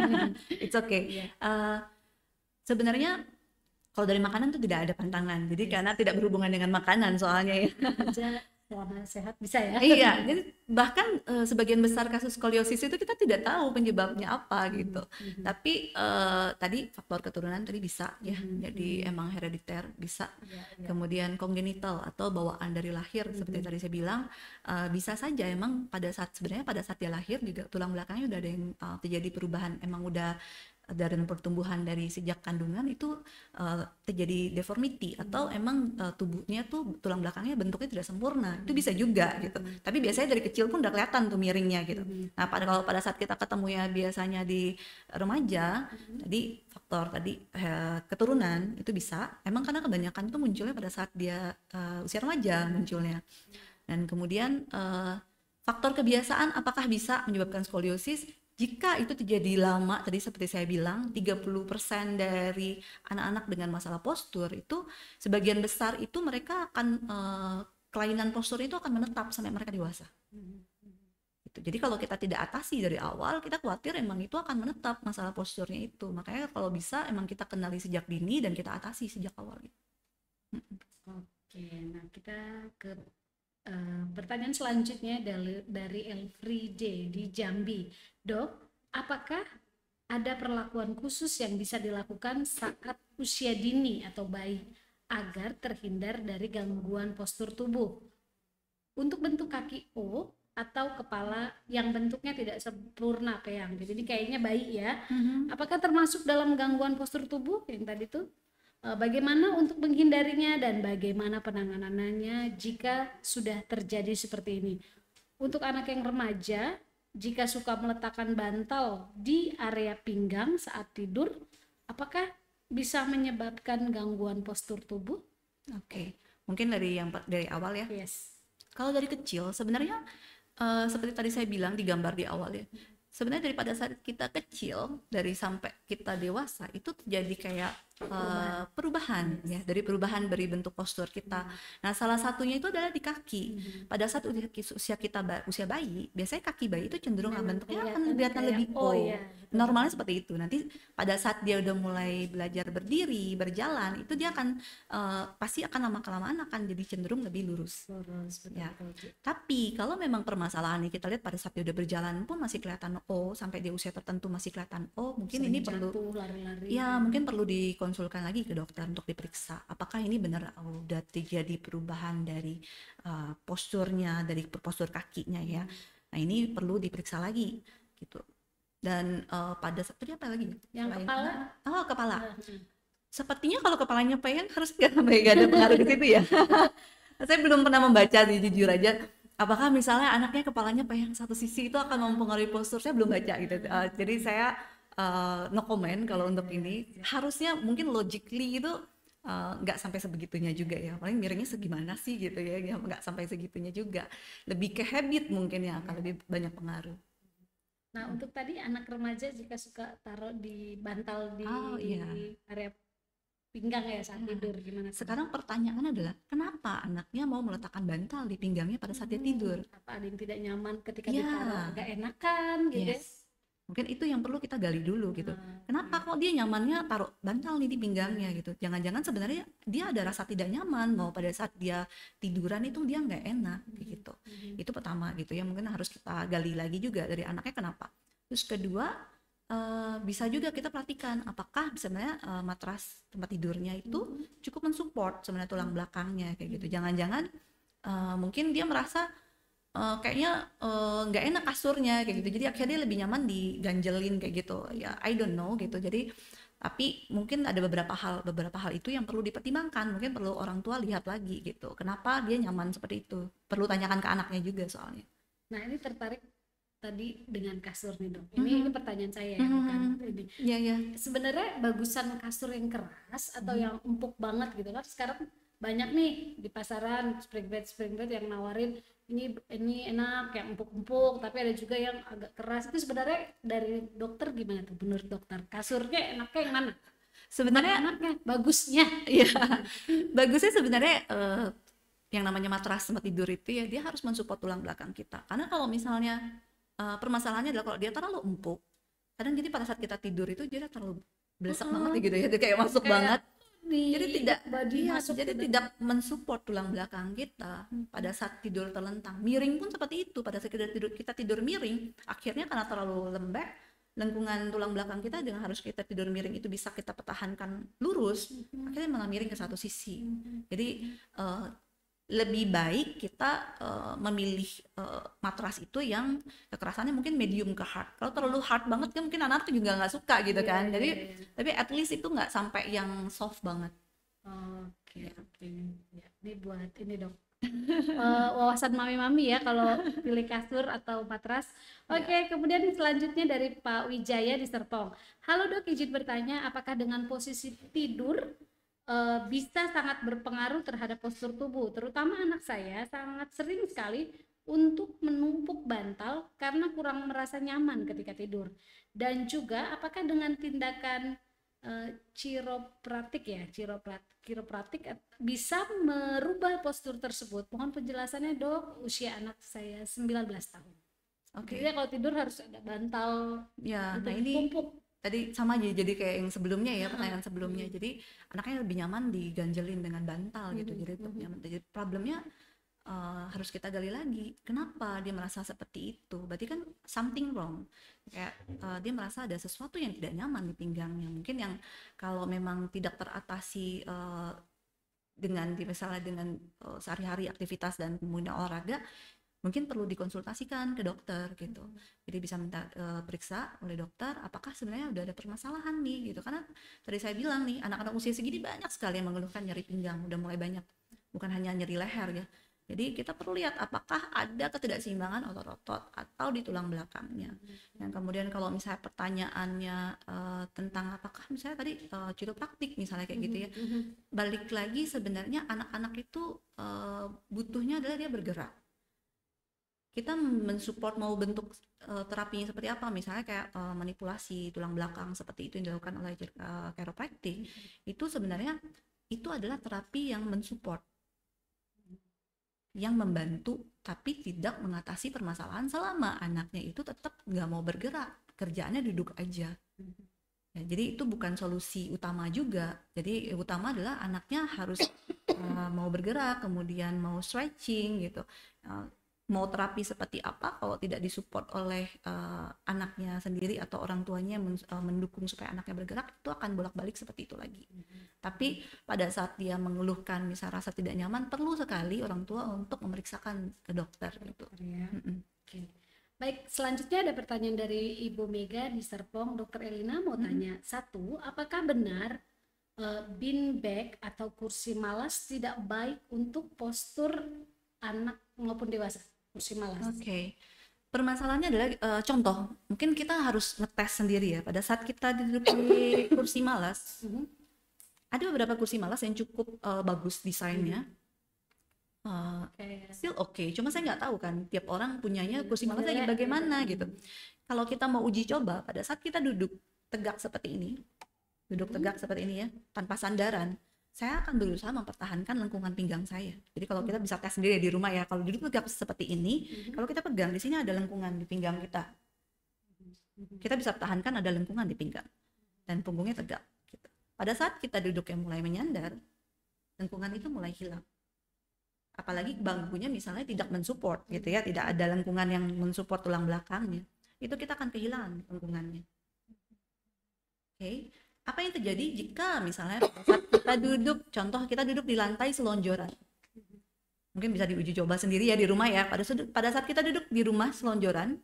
It's okay. Iya. Uh, sebenarnya kalau dari makanan tuh tidak ada pantangan, jadi karena tidak berhubungan dengan makanan soalnya ya. Aja selama sehat bisa ya. Iya, jadi bahkan uh, sebagian besar kasus skoliosis itu kita tidak tahu penyebabnya apa gitu. Tapi uh, tadi faktor keturunan tadi bisa ya, jadi emang herediter bisa. Iya, iya. Kemudian kongenital atau bawaan dari lahir, seperti tadi saya bilang, uh, bisa saja emang pada saat sebenarnya pada saat dia lahir juga tulang belakangnya udah ada yang uh, terjadi perubahan, emang udah dari pertumbuhan dari sejak kandungan itu uh, terjadi deformity atau emang uh, tubuhnya tuh tulang belakangnya bentuknya tidak sempurna, itu bisa juga gitu. Tapi biasanya dari kecil pun udah kelihatan tuh miringnya gitu. Nah pada kalau pada saat kita ketemu ya biasanya di remaja, tadi faktor tadi uh, keturunan itu bisa, emang karena kebanyakan tuh munculnya pada saat dia uh, usia remaja munculnya. Dan kemudian uh, faktor kebiasaan apakah bisa menyebabkan skoliosis? Jika itu terjadi lama, tadi seperti saya bilang, tiga puluh persen dari anak-anak dengan masalah postur itu sebagian besar itu mereka akan eh, kelainan postur itu akan menetap sampai mereka dewasa. Gitu. Jadi kalau kita tidak atasi dari awal, kita khawatir emang itu akan menetap masalah posturnya itu. Makanya kalau bisa emang kita kenali sejak dini dan kita atasi sejak awal. Gitu. Oke, nah kita ke Uh, pertanyaan selanjutnya dari, dari Elfriede di Jambi. Dok, apakah ada perlakuan khusus yang bisa dilakukan saat usia dini atau bayi agar terhindar dari gangguan postur tubuh? Untuk bentuk kaki O atau kepala yang bentuknya tidak sempurna peyang, jadi ini kayaknya bayi ya. Apakah termasuk dalam gangguan postur tubuh yang tadi tuh? Bagaimana untuk menghindarinya dan bagaimana penanganannya jika sudah terjadi seperti ini? Untuk anak yang remaja, jika suka meletakkan bantal di area pinggang saat tidur, apakah bisa menyebabkan gangguan postur tubuh? Oke, mungkin dari yang dari awal ya. Yes. Kalau dari kecil sebenarnya uh, seperti tadi saya bilang di gambar di awal ya. Sebenarnya daripada saat kita kecil dari sampai kita dewasa itu terjadi kayak uh, perubahan ya, dari perubahan dari bentuk postur kita. Nah, salah satunya itu adalah di kaki. Pada saat usia usia kita ba- usia bayi, biasanya kaki bayi itu cenderung Memang bentuknya akan kelihatan kelihatan kayak, lebih oh O. iya, betul, Normalnya betul. seperti itu. Nanti pada saat dia udah mulai belajar berdiri, berjalan, itu dia akan uh, pasti akan lama-kelamaan akan jadi cenderung lebih lurus. Lurus, betul, Ya. betul, betul. Tapi kalau memang permasalahannya kita lihat pada saat dia udah berjalan pun masih kelihatan O, sampai di usia tertentu masih kelihatan O, mungkin Sering ini perlu jatuh, lari-lari. ya mungkin perlu dikonsulkan lagi ke dokter untuk diperiksa apakah ini benar oh, udah terjadi perubahan dari uh, posturnya, dari postur kakinya ya. Nah, ini perlu diperiksa lagi gitu. Dan uh, pada saat tadi apa lagi? Yang Selain- kepala? oh kepala. Hmm. Sepertinya kalau kepalanya pengen harus nggak sampai nggak ada pengaruh di situ ya. Saya belum pernah membaca nih, jujur aja. Apakah misalnya anaknya kepalanya pengen satu sisi itu akan mempengaruhi postur? Saya belum baca gitu. Uh, jadi saya uh, no comment kalau untuk ini. Harusnya mungkin logically itu uh, nggak sampai sebegitunya juga ya. Paling miringnya segimana sih gitu ya, ya nggak sampai segitunya juga. Lebih ke habit mungkin ya akan lebih banyak pengaruh. Nah, untuk tadi anak remaja jika suka taruh di bantal di Oh, iya. area pinggang ya saat Nah, tidur, gimana tuh? Sekarang pertanyaannya adalah kenapa anaknya mau meletakkan bantal di pinggangnya pada saat dia tidur? Apa ada yang tidak nyaman ketika Ya. ditaruh, agak enakan gitu ya? Yes. Mungkin itu yang perlu kita gali dulu gitu. Hmm, Kenapa kok dia nyamannya taruh bantal nih di pinggangnya gitu? Jangan-jangan sebenarnya dia ada rasa tidak nyaman mau pada saat dia tiduran itu dia nggak enak kayak gitu. Itu pertama gitu ya, mungkin harus kita gali lagi juga dari anaknya kenapa. Terus kedua, eh, bisa juga kita perhatikan apakah sebenarnya eh, matras tempat tidurnya itu cukup mensupport sebenarnya tulang belakangnya kayak gitu. Jangan-jangan eh, mungkin dia merasa eh, kayaknya eh, nggak enak kasurnya kayak gitu. Jadi akhirnya dia lebih nyaman diganjelin kayak gitu. Ya I don't know gitu. Jadi tapi mungkin ada beberapa hal beberapa hal itu yang perlu dipertimbangkan. Mungkin perlu orang tua lihat lagi gitu. Kenapa dia nyaman seperti itu? Perlu tanyakan ke anaknya juga soalnya. Nah, ini tertarik tadi dengan kasur nih dok. Ini Mhm. ini pertanyaan saya ya, Mhm. bukan ini. Iya ya. Sebenarnya bagusan kasur yang keras atau yang empuk banget gitu kan? Sekarang banyak nih di pasaran spring bed spring bed yang nawarin ini ini enak yang empuk-empuk, tapi ada juga yang agak keras. Itu sebenarnya dari dokter gimana tuh? Menurut dokter kasurnya enaknya yang mana? Sebenarnya Enaknya, bagusnya. ya bagusnya sebenarnya eh, yang namanya matras tempat tidur itu ya dia harus mensupport tulang belakang kita. Karena kalau misalnya eh, permasalahannya adalah kalau dia terlalu empuk, kadang jadi pada saat kita tidur itu dia terlalu belesak banget ya gitu ya, dia kayak masuk Kayak banget. di Jadi tidak body iya, masuk jadi ke tidak mensupport tulang belakang kita pada saat tidur terlentang. Miring pun seperti itu. Pada saat kita tidur kita tidur miring, akhirnya karena terlalu lembek, lengkungan tulang belakang kita dengan harus kita tidur miring itu bisa kita pertahankan lurus, akhirnya malah miring ke satu sisi. Jadi eh, lebih baik kita uh, memilih uh, matras itu yang kekerasannya mungkin medium ke hard. Kalau terlalu hard banget kan mungkin anak juga nggak suka gitu Iya, kan. iya, Jadi iya. tapi at least itu nggak sampai yang soft banget. Oke, oke. Ya, ini buat ini dok. Eh, wawasan mami-mami ya kalau pilih kasur atau matras. Oke, kemudian selanjutnya dari Pak Wijaya di Serpong. Halo dok, izin bertanya, apakah dengan posisi tidur eh, bisa sangat berpengaruh terhadap postur tubuh? Terutama anak saya sangat sering sekali untuk menumpuk bantal karena kurang merasa nyaman ketika tidur. Dan juga apakah dengan tindakan eh, chiropratik ya, chiropratik, chiropratik bisa merubah postur tersebut? Mohon penjelasannya dok, usia anak saya sembilan belas tahun. Oke. Jadi kalau tidur harus ada bantal Ya, untuk nah ini ditumpuk. tadi sama aja jadi kayak yang sebelumnya ya, pertanyaan sebelumnya. Jadi anaknya lebih nyaman diganjelin dengan bantal gitu. Jadi untuk nyaman. Jadi problemnya uh, harus kita gali lagi. Kenapa dia merasa seperti itu? Berarti kan something wrong. Kayak uh, dia merasa ada sesuatu yang tidak nyaman di pinggangnya. Mungkin yang kalau memang tidak teratasi uh, dengan misalnya dengan uh, sehari-hari aktivitas dan kemudian olahraga, mungkin perlu dikonsultasikan ke dokter gitu. Jadi bisa minta uh, periksa oleh dokter apakah sebenarnya udah ada permasalahan nih gitu. Karena tadi saya bilang nih anak-anak usia segini banyak sekali yang mengeluhkan nyeri pinggang, udah mulai banyak. Bukan hanya nyeri leher ya. Jadi kita perlu lihat apakah ada ketidakseimbangan otot-otot atau di tulang belakangnya. Yang kemudian kalau misalnya pertanyaannya uh, tentang apakah misalnya tadi uh, chiropraktik misalnya kayak gitu ya. Balik lagi sebenarnya anak-anak itu uh, butuhnya adalah dia bergerak. kita mensupport mau bentuk uh, terapinya seperti apa, misalnya kayak uh, manipulasi tulang belakang seperti itu yang dilakukan oleh uh, chiropractic, itu sebenarnya itu adalah terapi yang mensupport, yang membantu, tapi tidak mengatasi permasalahan selama anaknya itu tetap nggak mau bergerak, kerjaannya duduk aja. Ya, jadi itu bukan solusi utama juga. Jadi utama adalah anaknya harus uh, mau bergerak, kemudian mau stretching gitu. Uh, mau terapi seperti apa kalau tidak disupport oleh uh, anaknya sendiri atau orang tuanya men, uh, mendukung supaya anaknya bergerak, itu akan bolak-balik seperti itu lagi. Mm-hmm. Tapi pada saat dia mengeluhkan misal rasa tidak nyaman, perlu sekali orang tua untuk memeriksakan ke dokter gitu. Ya. Mm-hmm. Oke. Baik, selanjutnya ada pertanyaan dari Ibu Mega di Serpong. Dokter Elina mau mm-hmm. tanya, satu, apakah benar uh, bean bag atau kursi malas tidak baik untuk postur anak maupun dewasa? Kursi malas. Oke, okay. Permasalahannya adalah uh, contoh, mungkin kita harus ngetes sendiri ya. Pada saat kita duduk di kursi malas, mm-hmm. ada beberapa kursi malas yang cukup uh, bagus desainnya, uh, okay. still oke. Okay. Cuma saya nggak tahu kan, tiap orang punyanya kursi malas lagi bagaimana gitu. Kalau kita mau uji coba, pada saat kita duduk tegak seperti ini, duduk tegak seperti ini ya, tanpa sandaran, saya akan berusaha mempertahankan lengkungan pinggang saya. Jadi kalau kita bisa tes sendiri di rumah ya, kalau duduk tegak seperti ini, mm-hmm. kalau kita pegang di sini ada lengkungan di pinggang kita. Mm-hmm. Kita bisa pertahankan ada lengkungan di pinggang dan punggungnya tegak. Gitu. Pada saat kita duduk yang mulai menyandar, lengkungan itu mulai hilang. Apalagi bangkunya misalnya tidak mensupport, gitu ya, tidak ada lengkungan yang mensupport tulang belakangnya, itu kita akan kehilangan lengkungannya. Oke. Okay. Apa yang terjadi jika misalnya saat kita duduk, contoh kita duduk di lantai selonjoran. Mungkin bisa diuji coba sendiri ya di rumah ya. Pada, pada saat kita duduk di rumah selonjoran,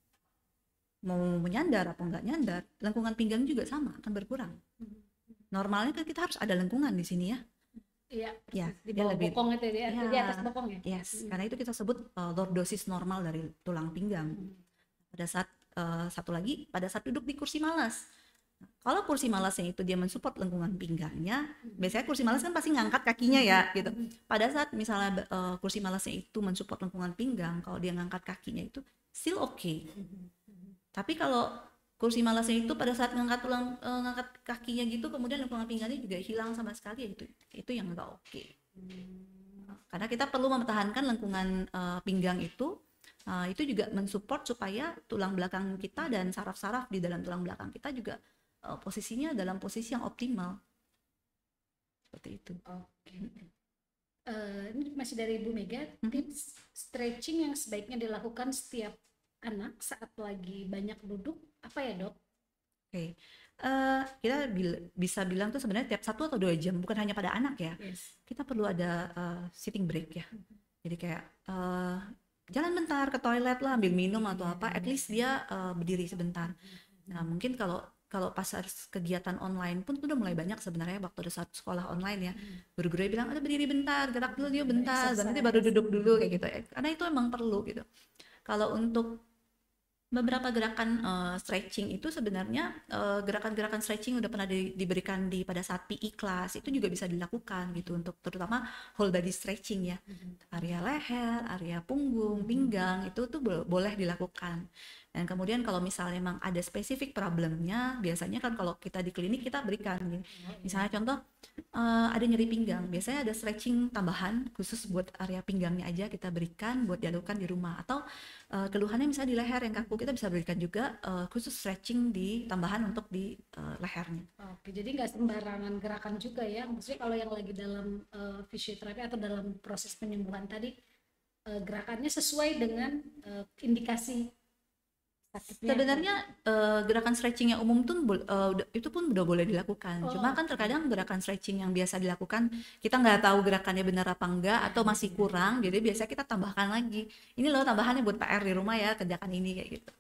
mau menyandar atau enggak nyandar, lengkungan pinggang juga sama, akan berkurang. Normalnya kan kita harus ada lengkungan di sini ya. Iya, ya, di bawah lebih, bokong itu ya, ya, di atas bokong ya. Yes, hmm. Karena itu kita sebut uh, lordosis normal dari tulang pinggang. Hmm. Pada saat, uh, satu lagi, pada saat duduk di kursi malas. Kalau kursi malasnya itu dia mensupport lengkungan pinggangnya, biasanya kursi malas kan pasti ngangkat kakinya ya gitu. Pada saat misalnya uh, kursi malasnya itu mensupport lengkungan pinggang, kalau dia ngangkat kakinya itu still oke. Okay. Tapi kalau kursi malasnya itu pada saat ngangkat tulang uh, ngangkat kakinya gitu, kemudian lengkungan pinggangnya juga hilang sama sekali, ya itu itu yang enggak oke. Okay. Karena kita perlu mempertahankan lengkungan uh, pinggang itu. Uh, itu juga mensupport supaya tulang belakang kita dan saraf-saraf di dalam tulang belakang kita juga Uh, posisinya dalam posisi yang optimal seperti itu. Oke. Okay. Uh, ini masih dari Ibu Mega. Mm-hmm. Tips stretching yang sebaiknya dilakukan setiap anak saat lagi banyak duduk apa ya dok? Oke, okay. uh, kita bil- bisa bilang tuh sebenarnya tiap satu atau dua jam, bukan hanya pada anak ya. Yes. Kita perlu ada uh, sitting break ya. Mm-hmm. Jadi kayak uh, jalan bentar ke toilet lah, ambil minum atau apa, at least dia uh, berdiri sebentar. Nah mungkin kalau kalau pas kegiatan online pun udah mulai banyak sebenarnya waktu ada saat sekolah online ya, hmm. guru-guru bilang ada berdiri bentar, gerak dulu dia bentar, dan nanti baru duduk dulu kayak gitu ya, karena itu emang perlu gitu. Kalau untuk beberapa gerakan uh, stretching itu sebenarnya uh, gerakan-gerakan stretching udah pernah di, diberikan di pada saat P E class, itu juga bisa dilakukan gitu untuk terutama whole body stretching ya, hmm. area leher, area punggung, pinggang itu tuh bo- boleh dilakukan. Dan kemudian kalau misalnya memang ada spesifik problemnya, biasanya kan kalau kita di klinik kita berikan gitu. Misalnya contoh uh, ada nyeri pinggang, biasanya ada stretching tambahan khusus buat area pinggangnya aja kita berikan buat dilakukan di rumah. Atau uh, keluhannya misalnya di leher yang kaku, kita bisa berikan juga uh, khusus stretching di tambahan untuk di uh, lehernya. Oke, jadi nggak sembarangan gerakan juga ya. Maksudnya kalau yang lagi dalam uh, fisioterapi atau dalam proses penyembuhan tadi, uh, gerakannya sesuai dengan uh, indikasi. Sebenarnya uh, gerakan stretching yang umum tuh uh, itu pun udah boleh dilakukan. Oh. Cuma kan terkadang gerakan stretching yang biasa dilakukan kita nggak tahu gerakannya benar apa enggak atau masih kurang. Jadi biasanya kita tambahkan lagi. Ini loh tambahannya buat P R di rumah ya, kerjakan ini kayak gitu.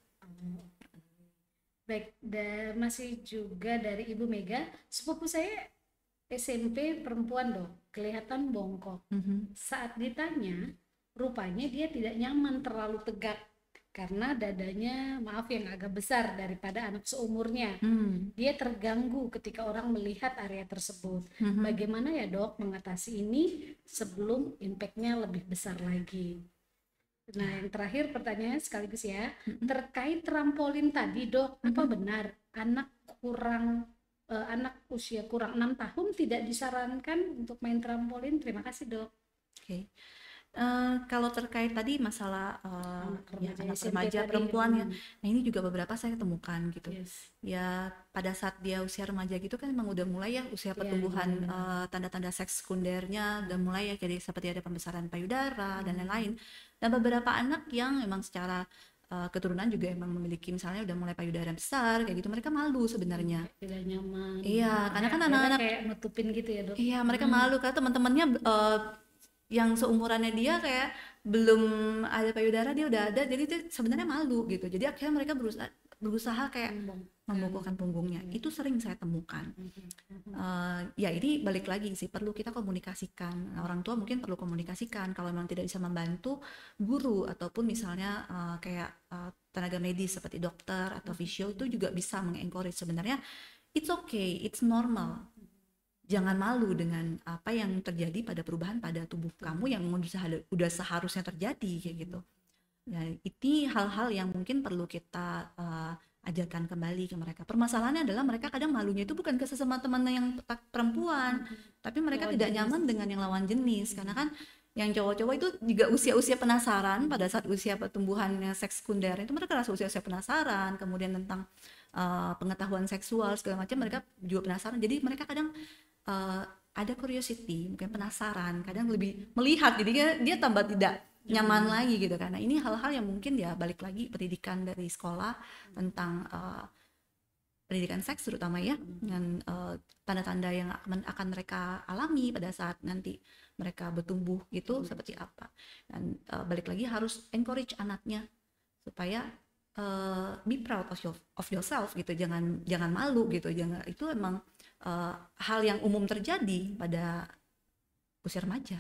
Baik, dan masih juga dari Ibu Mega, sepupu saya S M P perempuan dok, kelihatan bongkok. Mm-hmm. Saat ditanya, rupanya dia tidak nyaman terlalu tegak. Karena dadanya maaf yang agak besar daripada anak seumurnya. Hmm. Dia terganggu ketika orang melihat area tersebut. Hmm. Bagaimana ya dok mengatasi ini sebelum impact-nya lebih besar lagi? Nah, yang terakhir pertanyaannya sekaligus ya, Mm-mm. terkait trampolin tadi, Dok, apa Mhm. benar anak kurang eh, anak usia kurang enam tahun tidak disarankan untuk main trampolin? Terima kasih, Dok. Oke. Eh, kalau terkait tadi masalah eh, Anak ya remaja anak S M P remaja tadi. perempuan ya, Hmm, nah ini juga beberapa saya temukan gitu. yes. Ya pada saat dia usia remaja gitu kan emang udah mulai ya usia Ya, pertumbuhan benar-benar. eh, tanda-tanda seks sekundernya udah mulai ya jadi seperti ada pembesaran payudara dan lain-lain. Dan beberapa anak yang memang secara eh, keturunan juga emang memiliki misalnya udah mulai payudara besar kayak gitu mereka malu sebenarnya. Kayak tidak nyaman. Iya, karena Makanya kan akhirnya anak-anak kayak nutupin gitu ya, Dok. iya mereka Hmm. malu karena teman-temannya eh, yang seumurannya dia kayak belum ada payudara dia udah ada jadi dia sebenarnya malu gitu jadi akhirnya mereka berusaha berusaha kayak membungkukkan punggungnya itu sering saya temukan. Eh, ya ini balik lagi sih perlu kita komunikasikan. Nah, orang tua mungkin perlu komunikasikan kalau memang tidak bisa membantu guru ataupun misalnya eh, kayak eh, tenaga medis seperti dokter atau fisio itu juga bisa mengencourage sebenarnya it's okay it's normal. Jangan malu dengan apa yang terjadi pada perubahan pada tubuh kamu yang udah, udah seharusnya terjadi kayak gitu. Ya, ini hal-hal yang mungkin perlu kita uh, ajarkan kembali ke mereka. Permasalahannya adalah mereka kadang malunya itu bukan ke sesama teman yang perempuan, tapi mereka Lawan tidak jenis. nyaman dengan yang lawan jenis. Karena kan yang cowok-cowok itu juga usia-usia penasaran pada saat usia pertumbuhannya seks sekunder itu mereka rasa usia-usia penasaran, kemudian tentang uh, pengetahuan seksual segala macam mereka juga penasaran. Jadi mereka kadang uh, ada curiosity, mungkin penasaran, kadang lebih melihat, jadi dia, dia tambah tidak nyaman lagi gitu kan. Nah ini hal-hal yang mungkin ya balik lagi pendidikan dari sekolah tentang uh, pendidikan seks terutama ya dengan uh, tanda-tanda yang akan, akan mereka alami pada saat nanti mereka bertumbuh gitu hmm. seperti apa. Dan uh, balik lagi harus encourage anaknya supaya uh, be proud of, your, of yourself gitu, jangan jangan malu gitu, jangan itu emang uh, hal yang umum terjadi pada usia remaja.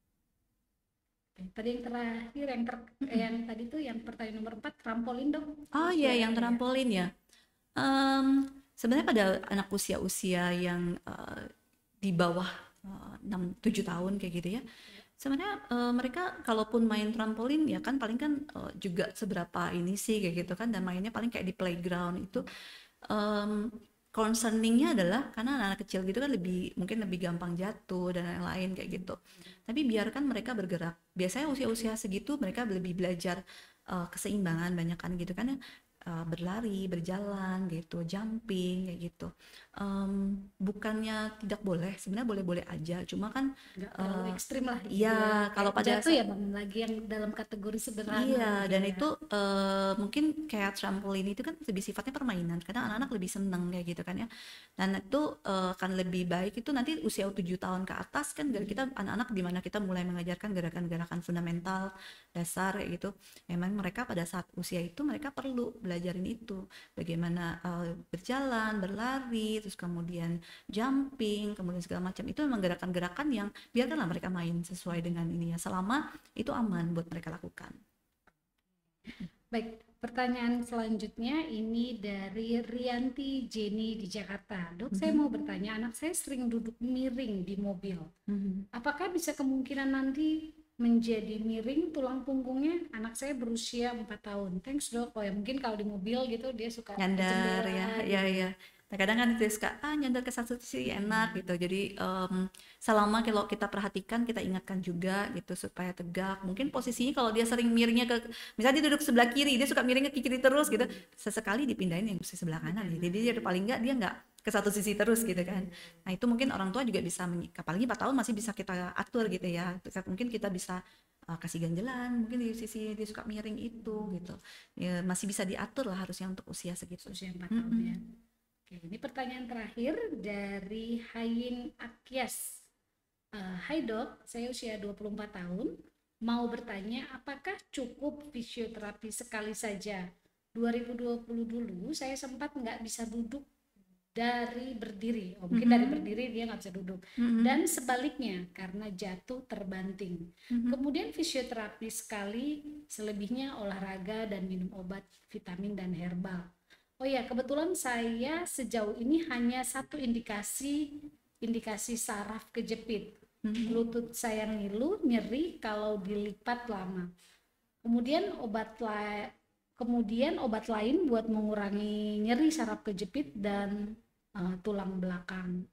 Tadi yang terakhir yang ter, yang tadi tuh yang pertanyaan nomor empat trampolin dong. Oh iya yang trampolin ya. Um, sebenarnya pada anak usia-usia yang uh, di bawah uh, enam tujuh tahun kayak gitu ya. Sebenarnya uh, mereka kalaupun main trampolin ya kan paling kan uh, juga seberapa ini sih kayak gitu kan dan mainnya paling kayak di playground itu um, concerningnya adalah karena anak-anak kecil gitu kan lebih mungkin lebih gampang jatuh dan lain-lain kayak gitu. Tapi biarkan mereka bergerak. Biasanya usia-usia segitu mereka lebih belajar uh, keseimbangan banyak kan gitu kan ya. Uh, berlari, berjalan gitu, jumping kayak gitu. Um, bukannya tidak boleh, sebenarnya boleh-boleh aja. Cuma kan nggak terlalu uh, ekstrim lah gitu ya ya. kalau pada Jatuh ya bang lagi yang dalam kategori sederhana. iya, gitu dan ya. itu uh, mungkin kayak trampolin itu kan lebih sifatnya permainan, karena anak-anak lebih seneng kayak gitu kan ya. Dan itu uh, akan lebih baik itu nanti usia tujuh tahun ke atas kan kita anak-anak di mana kita mulai mengajarkan gerakan-gerakan fundamental dasar kayak gitu. Memang mereka pada saat usia itu mereka perlu belajarin itu, bagaimana uh, berjalan, berlari, terus kemudian jumping, kemudian segala macam. Itu memang gerakan-gerakan yang biarkanlah mereka main sesuai dengan ini ya, selama itu aman buat mereka lakukan. Baik, pertanyaan selanjutnya ini dari Rianti Jenny di Jakarta. Dok, mm-hmm. saya mau bertanya, anak saya sering duduk miring di mobil. Mm-hmm. Apakah bisa kemungkinan nanti menjadi miring tulang punggungnya? Anak saya berusia empat tahun. Thanks dok. Oh ya mungkin kalau di mobil gitu dia suka nyandar ya, ya ya. Nah, kadang kan itu suka ah nyandar ke satu sisi enak gitu. Jadi um, selama kalau kita perhatikan, kita ingatkan juga gitu supaya tegak. Mungkin posisinya kalau dia sering miringnya ke, misalnya dia duduk sebelah kiri, dia suka miringnya ke kiri terus gitu. Sesekali dipindahin yang sisi sebelah kanan. Ya. Jadi dia paling enggak dia enggak ke satu sisi terus gitu kan. Nah itu mungkin orang tua juga bisa, apalagi empat tahun masih bisa kita atur gitu ya. Mungkin kita bisa uh, kasih ganjelan mungkin di sisi dia suka miring itu gitu ya, masih bisa diatur lah harusnya untuk usia segitu, usia empat tahun ya. Oke, ini pertanyaan terakhir dari Hayin Akyas. uh, Hai dok, saya usia dua puluh empat tahun, mau bertanya apakah cukup fisioterapi sekali saja? Dua ribu dua puluh dulu saya sempat nggak bisa duduk dari berdiri, oh, mungkin mm-hmm. dari berdiri dia nggak bisa duduk, mm-hmm. dan sebaliknya karena jatuh terbanting. Mm-hmm. Kemudian fisioterapi sekali, selebihnya olahraga dan minum obat vitamin dan herbal. Oh ya, kebetulan saya sejauh ini hanya satu indikasi, indikasi saraf kejepit. Mm-hmm. Lutut saya ngilu, nyeri kalau dilipat lama. Kemudian obat la kemudian obat lain buat mengurangi nyeri saraf kejepit dan uh, tulang belakang.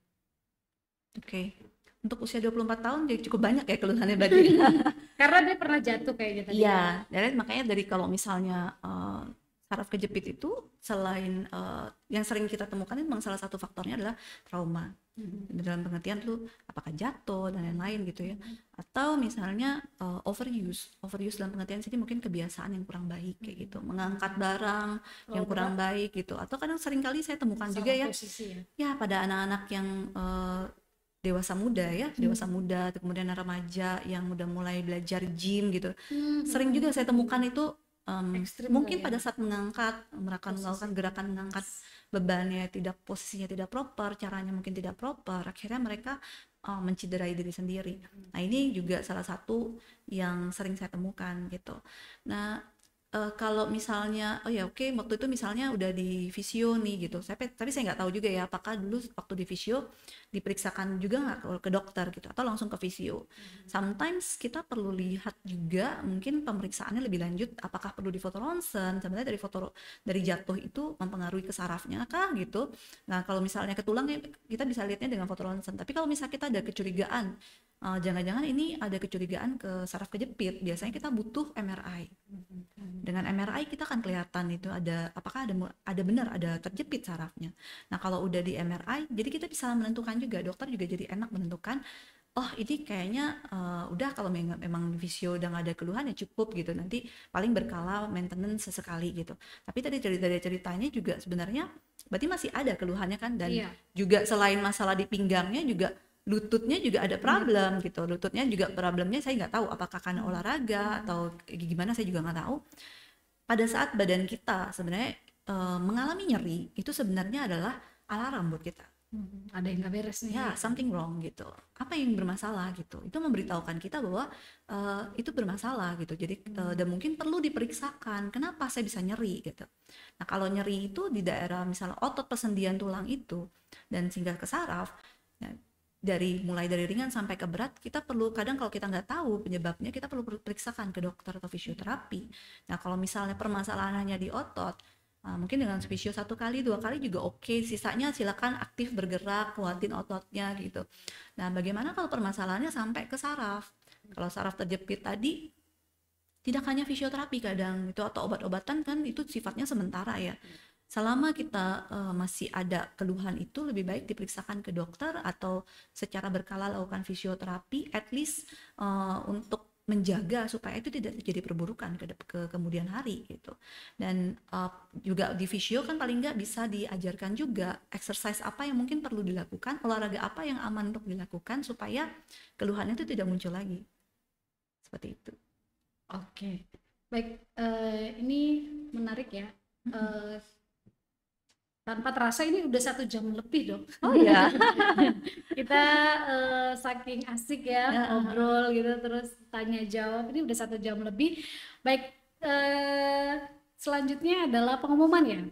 Oke. Okay. Untuk usia dua puluh empat tahun jadi cukup banyak ya keluhannya berarti. Karena dia pernah jatuh kayaknya tadi. Iya, ya. Dari makanya dari kalau misalnya uh, saraf kejepit itu selain uh, yang sering kita temukan itu memang salah satu faktornya adalah trauma. Mm-hmm. Dalam pengertian tuh apakah jatuh dan lain-lain gitu ya. Mm-hmm. Atau misalnya uh, overuse. Overuse dalam pengertian sini mungkin kebiasaan yang kurang baik kayak gitu. Mengangkat barang oh, yang kurang berat. baik gitu. Atau kadang sering kali saya temukan salah juga ya. Ya. Ya pada anak-anak yang uh, dewasa muda ya, hmm. dewasa muda, kemudian remaja yang udah mulai belajar gym gitu. Hmm. Sering juga saya temukan itu um, mungkin ya. Pada saat mengangkat, melakukan melakukan gerakan mengangkat bebannya tidak posisinya tidak proper, caranya mungkin tidak proper, akhirnya mereka uh, menciderai diri sendiri. Nah, ini juga salah satu yang sering saya temukan gitu. Nah, Uh, kalau misalnya, oh ya oke, okay, waktu itu misalnya udah di fisio nih gitu, saya, tapi saya nggak tahu juga ya apakah dulu waktu di fisio diperiksakan juga nggak ke dokter gitu, atau langsung ke fisio. Hmm. Sometimes kita perlu lihat juga mungkin pemeriksaannya lebih lanjut, apakah perlu di foto ronsen, sebenarnya dari foto dari jatuh itu mempengaruhi ke sarafnya kah gitu. Nah kalau misalnya ke tulangnya kita bisa lihatnya dengan foto ronsen, tapi kalau misalnya kita ada kecurigaan, Uh, jangan-jangan ini ada kecurigaan ke saraf kejepit, biasanya kita butuh M R I. Dengan M R I kita akan kelihatan itu ada apakah ada ada benar ada terjepit sarafnya. Nah kalau udah di M R I, jadi kita bisa menentukan juga, dokter juga jadi enak menentukan, oh ini kayaknya uh, udah kalau memang, memang visio udah nggak ada keluhan ya cukup gitu, nanti paling berkala maintenance sesekali gitu. Tapi tadi dari ceritanya juga sebenarnya berarti masih ada keluhannya kan, dan iya. Juga selain masalah di pinggangnya juga lututnya juga ada problem gitu, lututnya juga problemnya saya nggak tahu apakah karena olahraga atau gimana, saya juga nggak tahu. Pada saat badan kita sebenarnya e, mengalami nyeri, itu sebenarnya adalah alarm buat kita. Hmm, ada yang nggak beres nih. Ya, something wrong gitu. Apa yang bermasalah gitu. Itu memberitahukan kita bahwa e, itu bermasalah gitu. Jadi e, dan mungkin perlu diperiksakan. Kenapa saya bisa nyeri gitu. Nah kalau nyeri itu di daerah misalnya otot persendian tulang itu dan singgah ke saraf. Ya, dari mulai dari ringan sampai ke berat, kita perlu kadang kalau kita nggak tahu penyebabnya, kita perlu periksakan ke dokter atau fisioterapi. Nah kalau misalnya permasalahannya di otot, uh, mungkin dengan fisio satu kali dua kali juga oke, okay. Sisanya silakan aktif bergerak, kuatin ototnya gitu. Nah bagaimana kalau permasalahannya sampai ke saraf? Kalau saraf terjepit tadi, tidak hanya fisioterapi kadang itu atau obat-obatan kan itu sifatnya sementara ya. Selama kita uh, masih ada keluhan itu, lebih baik diperiksakan ke dokter atau secara berkala lakukan fisioterapi, at least uh, untuk menjaga supaya itu tidak terjadi perburukan ke, ke kemudian hari gitu. Dan uh, juga di fisio kan paling nggak bisa diajarkan juga exercise apa yang mungkin perlu dilakukan, olahraga apa yang aman untuk dilakukan supaya keluhan itu tidak muncul lagi. Seperti itu. Oke, baik. Uh, ini menarik ya. Uh, tanpa terasa ini udah satu jam lebih dong. Oh iya. Kita uh, saking asik ya, ya ngobrol gitu terus tanya jawab, ini udah satu jam lebih. Baik, uh, selanjutnya adalah pengumuman ya.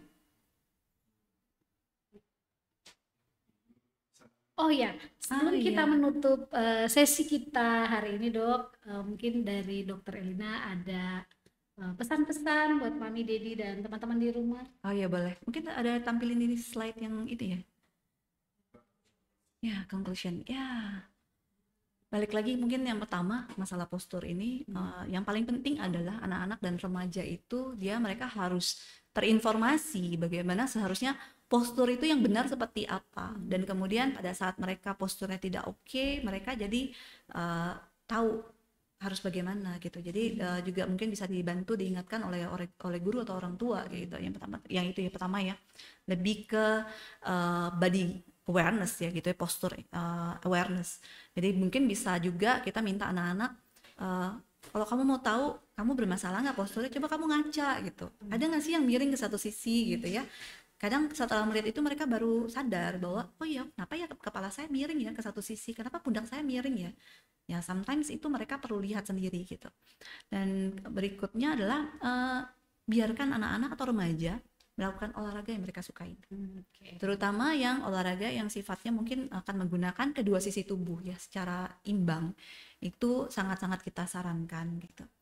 Oh ya, sebelum ah, kita iya. menutup uh, sesi kita hari ini dok, uh, mungkin dari dokter Elina ada pesan-pesan buat Mami, Dedi, dan teman-teman di rumah. Oh iya boleh. Mungkin ada tampilin ini slide yang itu ya. Ya, conclusion. Ya. Balik lagi mungkin yang pertama masalah postur ini hmm. uh, yang paling penting adalah anak-anak dan remaja itu dia mereka harus terinformasi bagaimana seharusnya postur itu yang benar seperti apa. Hmm. Dan kemudian pada saat mereka posturnya tidak oke, okay, mereka jadi uh, tahu harus bagaimana gitu. Jadi hmm. uh, juga mungkin bisa dibantu diingatkan oleh oleh guru atau orang tua gitu. Yang pertama yang itu ya pertama ya. Lebih ke uh, body awareness ya gitu ya, postur uh, awareness. Jadi mungkin bisa juga kita minta anak-anak uh, kalau kamu mau tahu kamu bermasalah nggak posturnya, coba kamu ngaca gitu. Hmm. Ada nggak sih yang miring ke satu sisi gitu ya. Kadang setelah melihat itu mereka baru sadar bahwa oh iya kenapa ya kepala saya miring ya ke satu sisi, kenapa pundak saya miring ya. Ya sometimes itu mereka perlu lihat sendiri gitu. Dan berikutnya adalah uh, biarkan anak-anak atau remaja melakukan olahraga yang mereka sukai. Hmm, okay. Terutama yang olahraga yang sifatnya mungkin akan menggunakan kedua sisi tubuh ya secara imbang. Itu sangat-sangat kita sarankan gitu.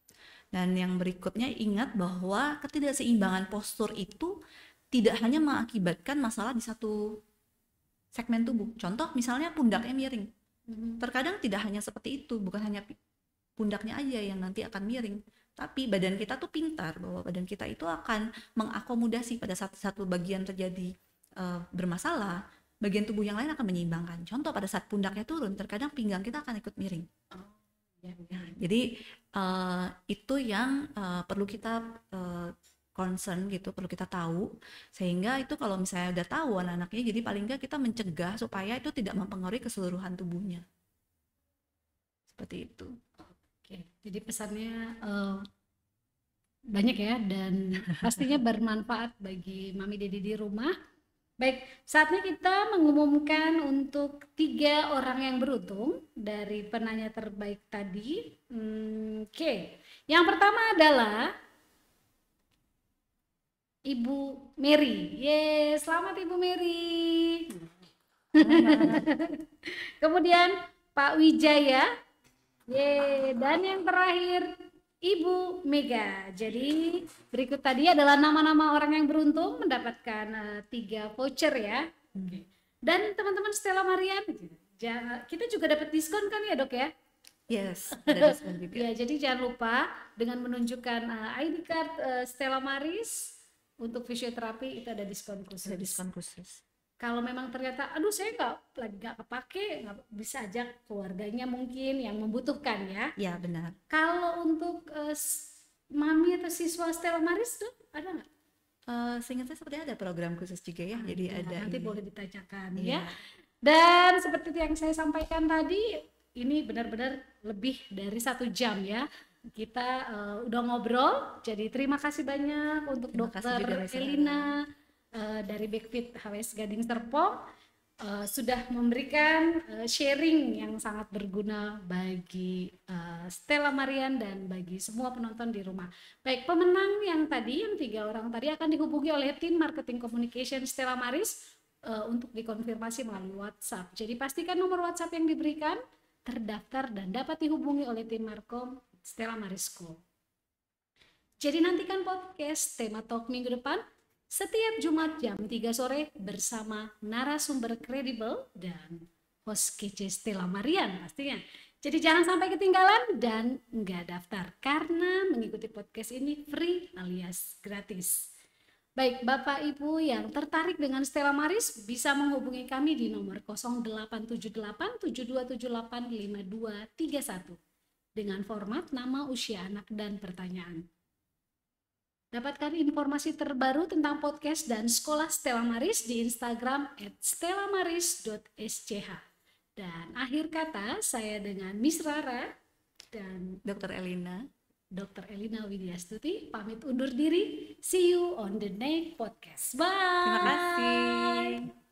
Dan yang berikutnya ingat bahwa ketidakseimbangan postur itu tidak hanya mengakibatkan masalah di satu segmen tubuh. Contoh misalnya pundaknya miring. Mhm. Terkadang tidak hanya seperti itu, bukan hanya pundaknya aja yang nanti akan miring, tapi badan kita tuh pintar bahwa badan kita itu akan mengakomodasi pada saat satu bagian terjadi uh, bermasalah, bagian tubuh yang lain akan menyeimbangkan. Contoh pada saat pundaknya turun, terkadang pinggang kita akan ikut miring. Oh, ya, ya. Jadi uh, itu yang uh, perlu kita uh, concern gitu, perlu kita tahu, sehingga itu kalau misalnya udah tahu anak-anaknya, jadi paling nggak kita mencegah supaya itu tidak mempengaruhi keseluruhan tubuhnya. Seperti itu. Oke, jadi pesannya uh, banyak ya dan pastinya bermanfaat bagi mami dedi di rumah. Baik, saatnya kita mengumumkan untuk tiga orang yang beruntung dari penanya terbaik tadi. Hmm, Oke, yang pertama adalah Ibu Mary. Ye, selamat Ibu Mary. Kemudian Pak Wijaya. Ye, dan yang terakhir Ibu Mega. Jadi berikut tadi adalah nama-nama orang yang beruntung mendapatkan uh, tiga voucher ya. Hmm. Dan teman-teman Stella Marian, jangan, kita juga dapat diskon kan ya dok ya? Yes, ada diskon juga. Ya, jadi jangan lupa dengan menunjukkan uh, I D card uh, Stella Maris untuk fisioterapi itu ada diskon khusus. Ada diskon khusus. Kalau memang ternyata, aduh saya nggak lagi nggak kepake, nggak bisa ajak keluarganya mungkin yang membutuhkan ya. Ya benar. Kalau untuk uh, mami atau siswa Stella Maris tuh ada nggak? Uh, seingat saya sepertinya ada program khusus juga ya. Jadi ya, ada. Nanti ini. boleh ditanyakan ya. ya. Dan seperti yang saya sampaikan tadi, ini benar-benar lebih dari satu jam ya. Kita uh, udah ngobrol. Jadi terima kasih banyak untuk terima Dokter Elina. Uh, dari Backfit H W S Gading Serpong uh, sudah memberikan uh, sharing yang sangat berguna bagi uh, Stella Marian dan bagi semua penonton di rumah. Baik, pemenang yang tadi, yang tiga orang tadi akan dihubungi oleh tim marketing communication Stella Maris uh, untuk dikonfirmasi melalui WhatsApp. Jadi pastikan nomor WhatsApp yang diberikan terdaftar dan dapat dihubungi oleh tim Markom Stella Maris School. Jadi nantikan podcast Tema Talk minggu depan setiap Jumat jam tiga sore bersama narasumber kredibel dan host kece Stella Marian pastinya. Jadi jangan sampai ketinggalan dan nggak daftar karena mengikuti podcast ini free alias gratis. Baik, Bapak Ibu yang tertarik dengan Stella Maris bisa menghubungi kami di nomor nol delapan tujuh delapan tujuh dua tujuh delapan lima dua tiga satu dengan format nama, usia anak, dan pertanyaan. Dapatkan informasi terbaru tentang podcast dan sekolah Stella Maris di Instagram at stellamaris dot s c h. Dan akhir kata saya dengan Miss Rara dan Dokter Elina. Dokter Elina Widyastuti pamit undur diri. See you on the next podcast. Bye. Terima kasih.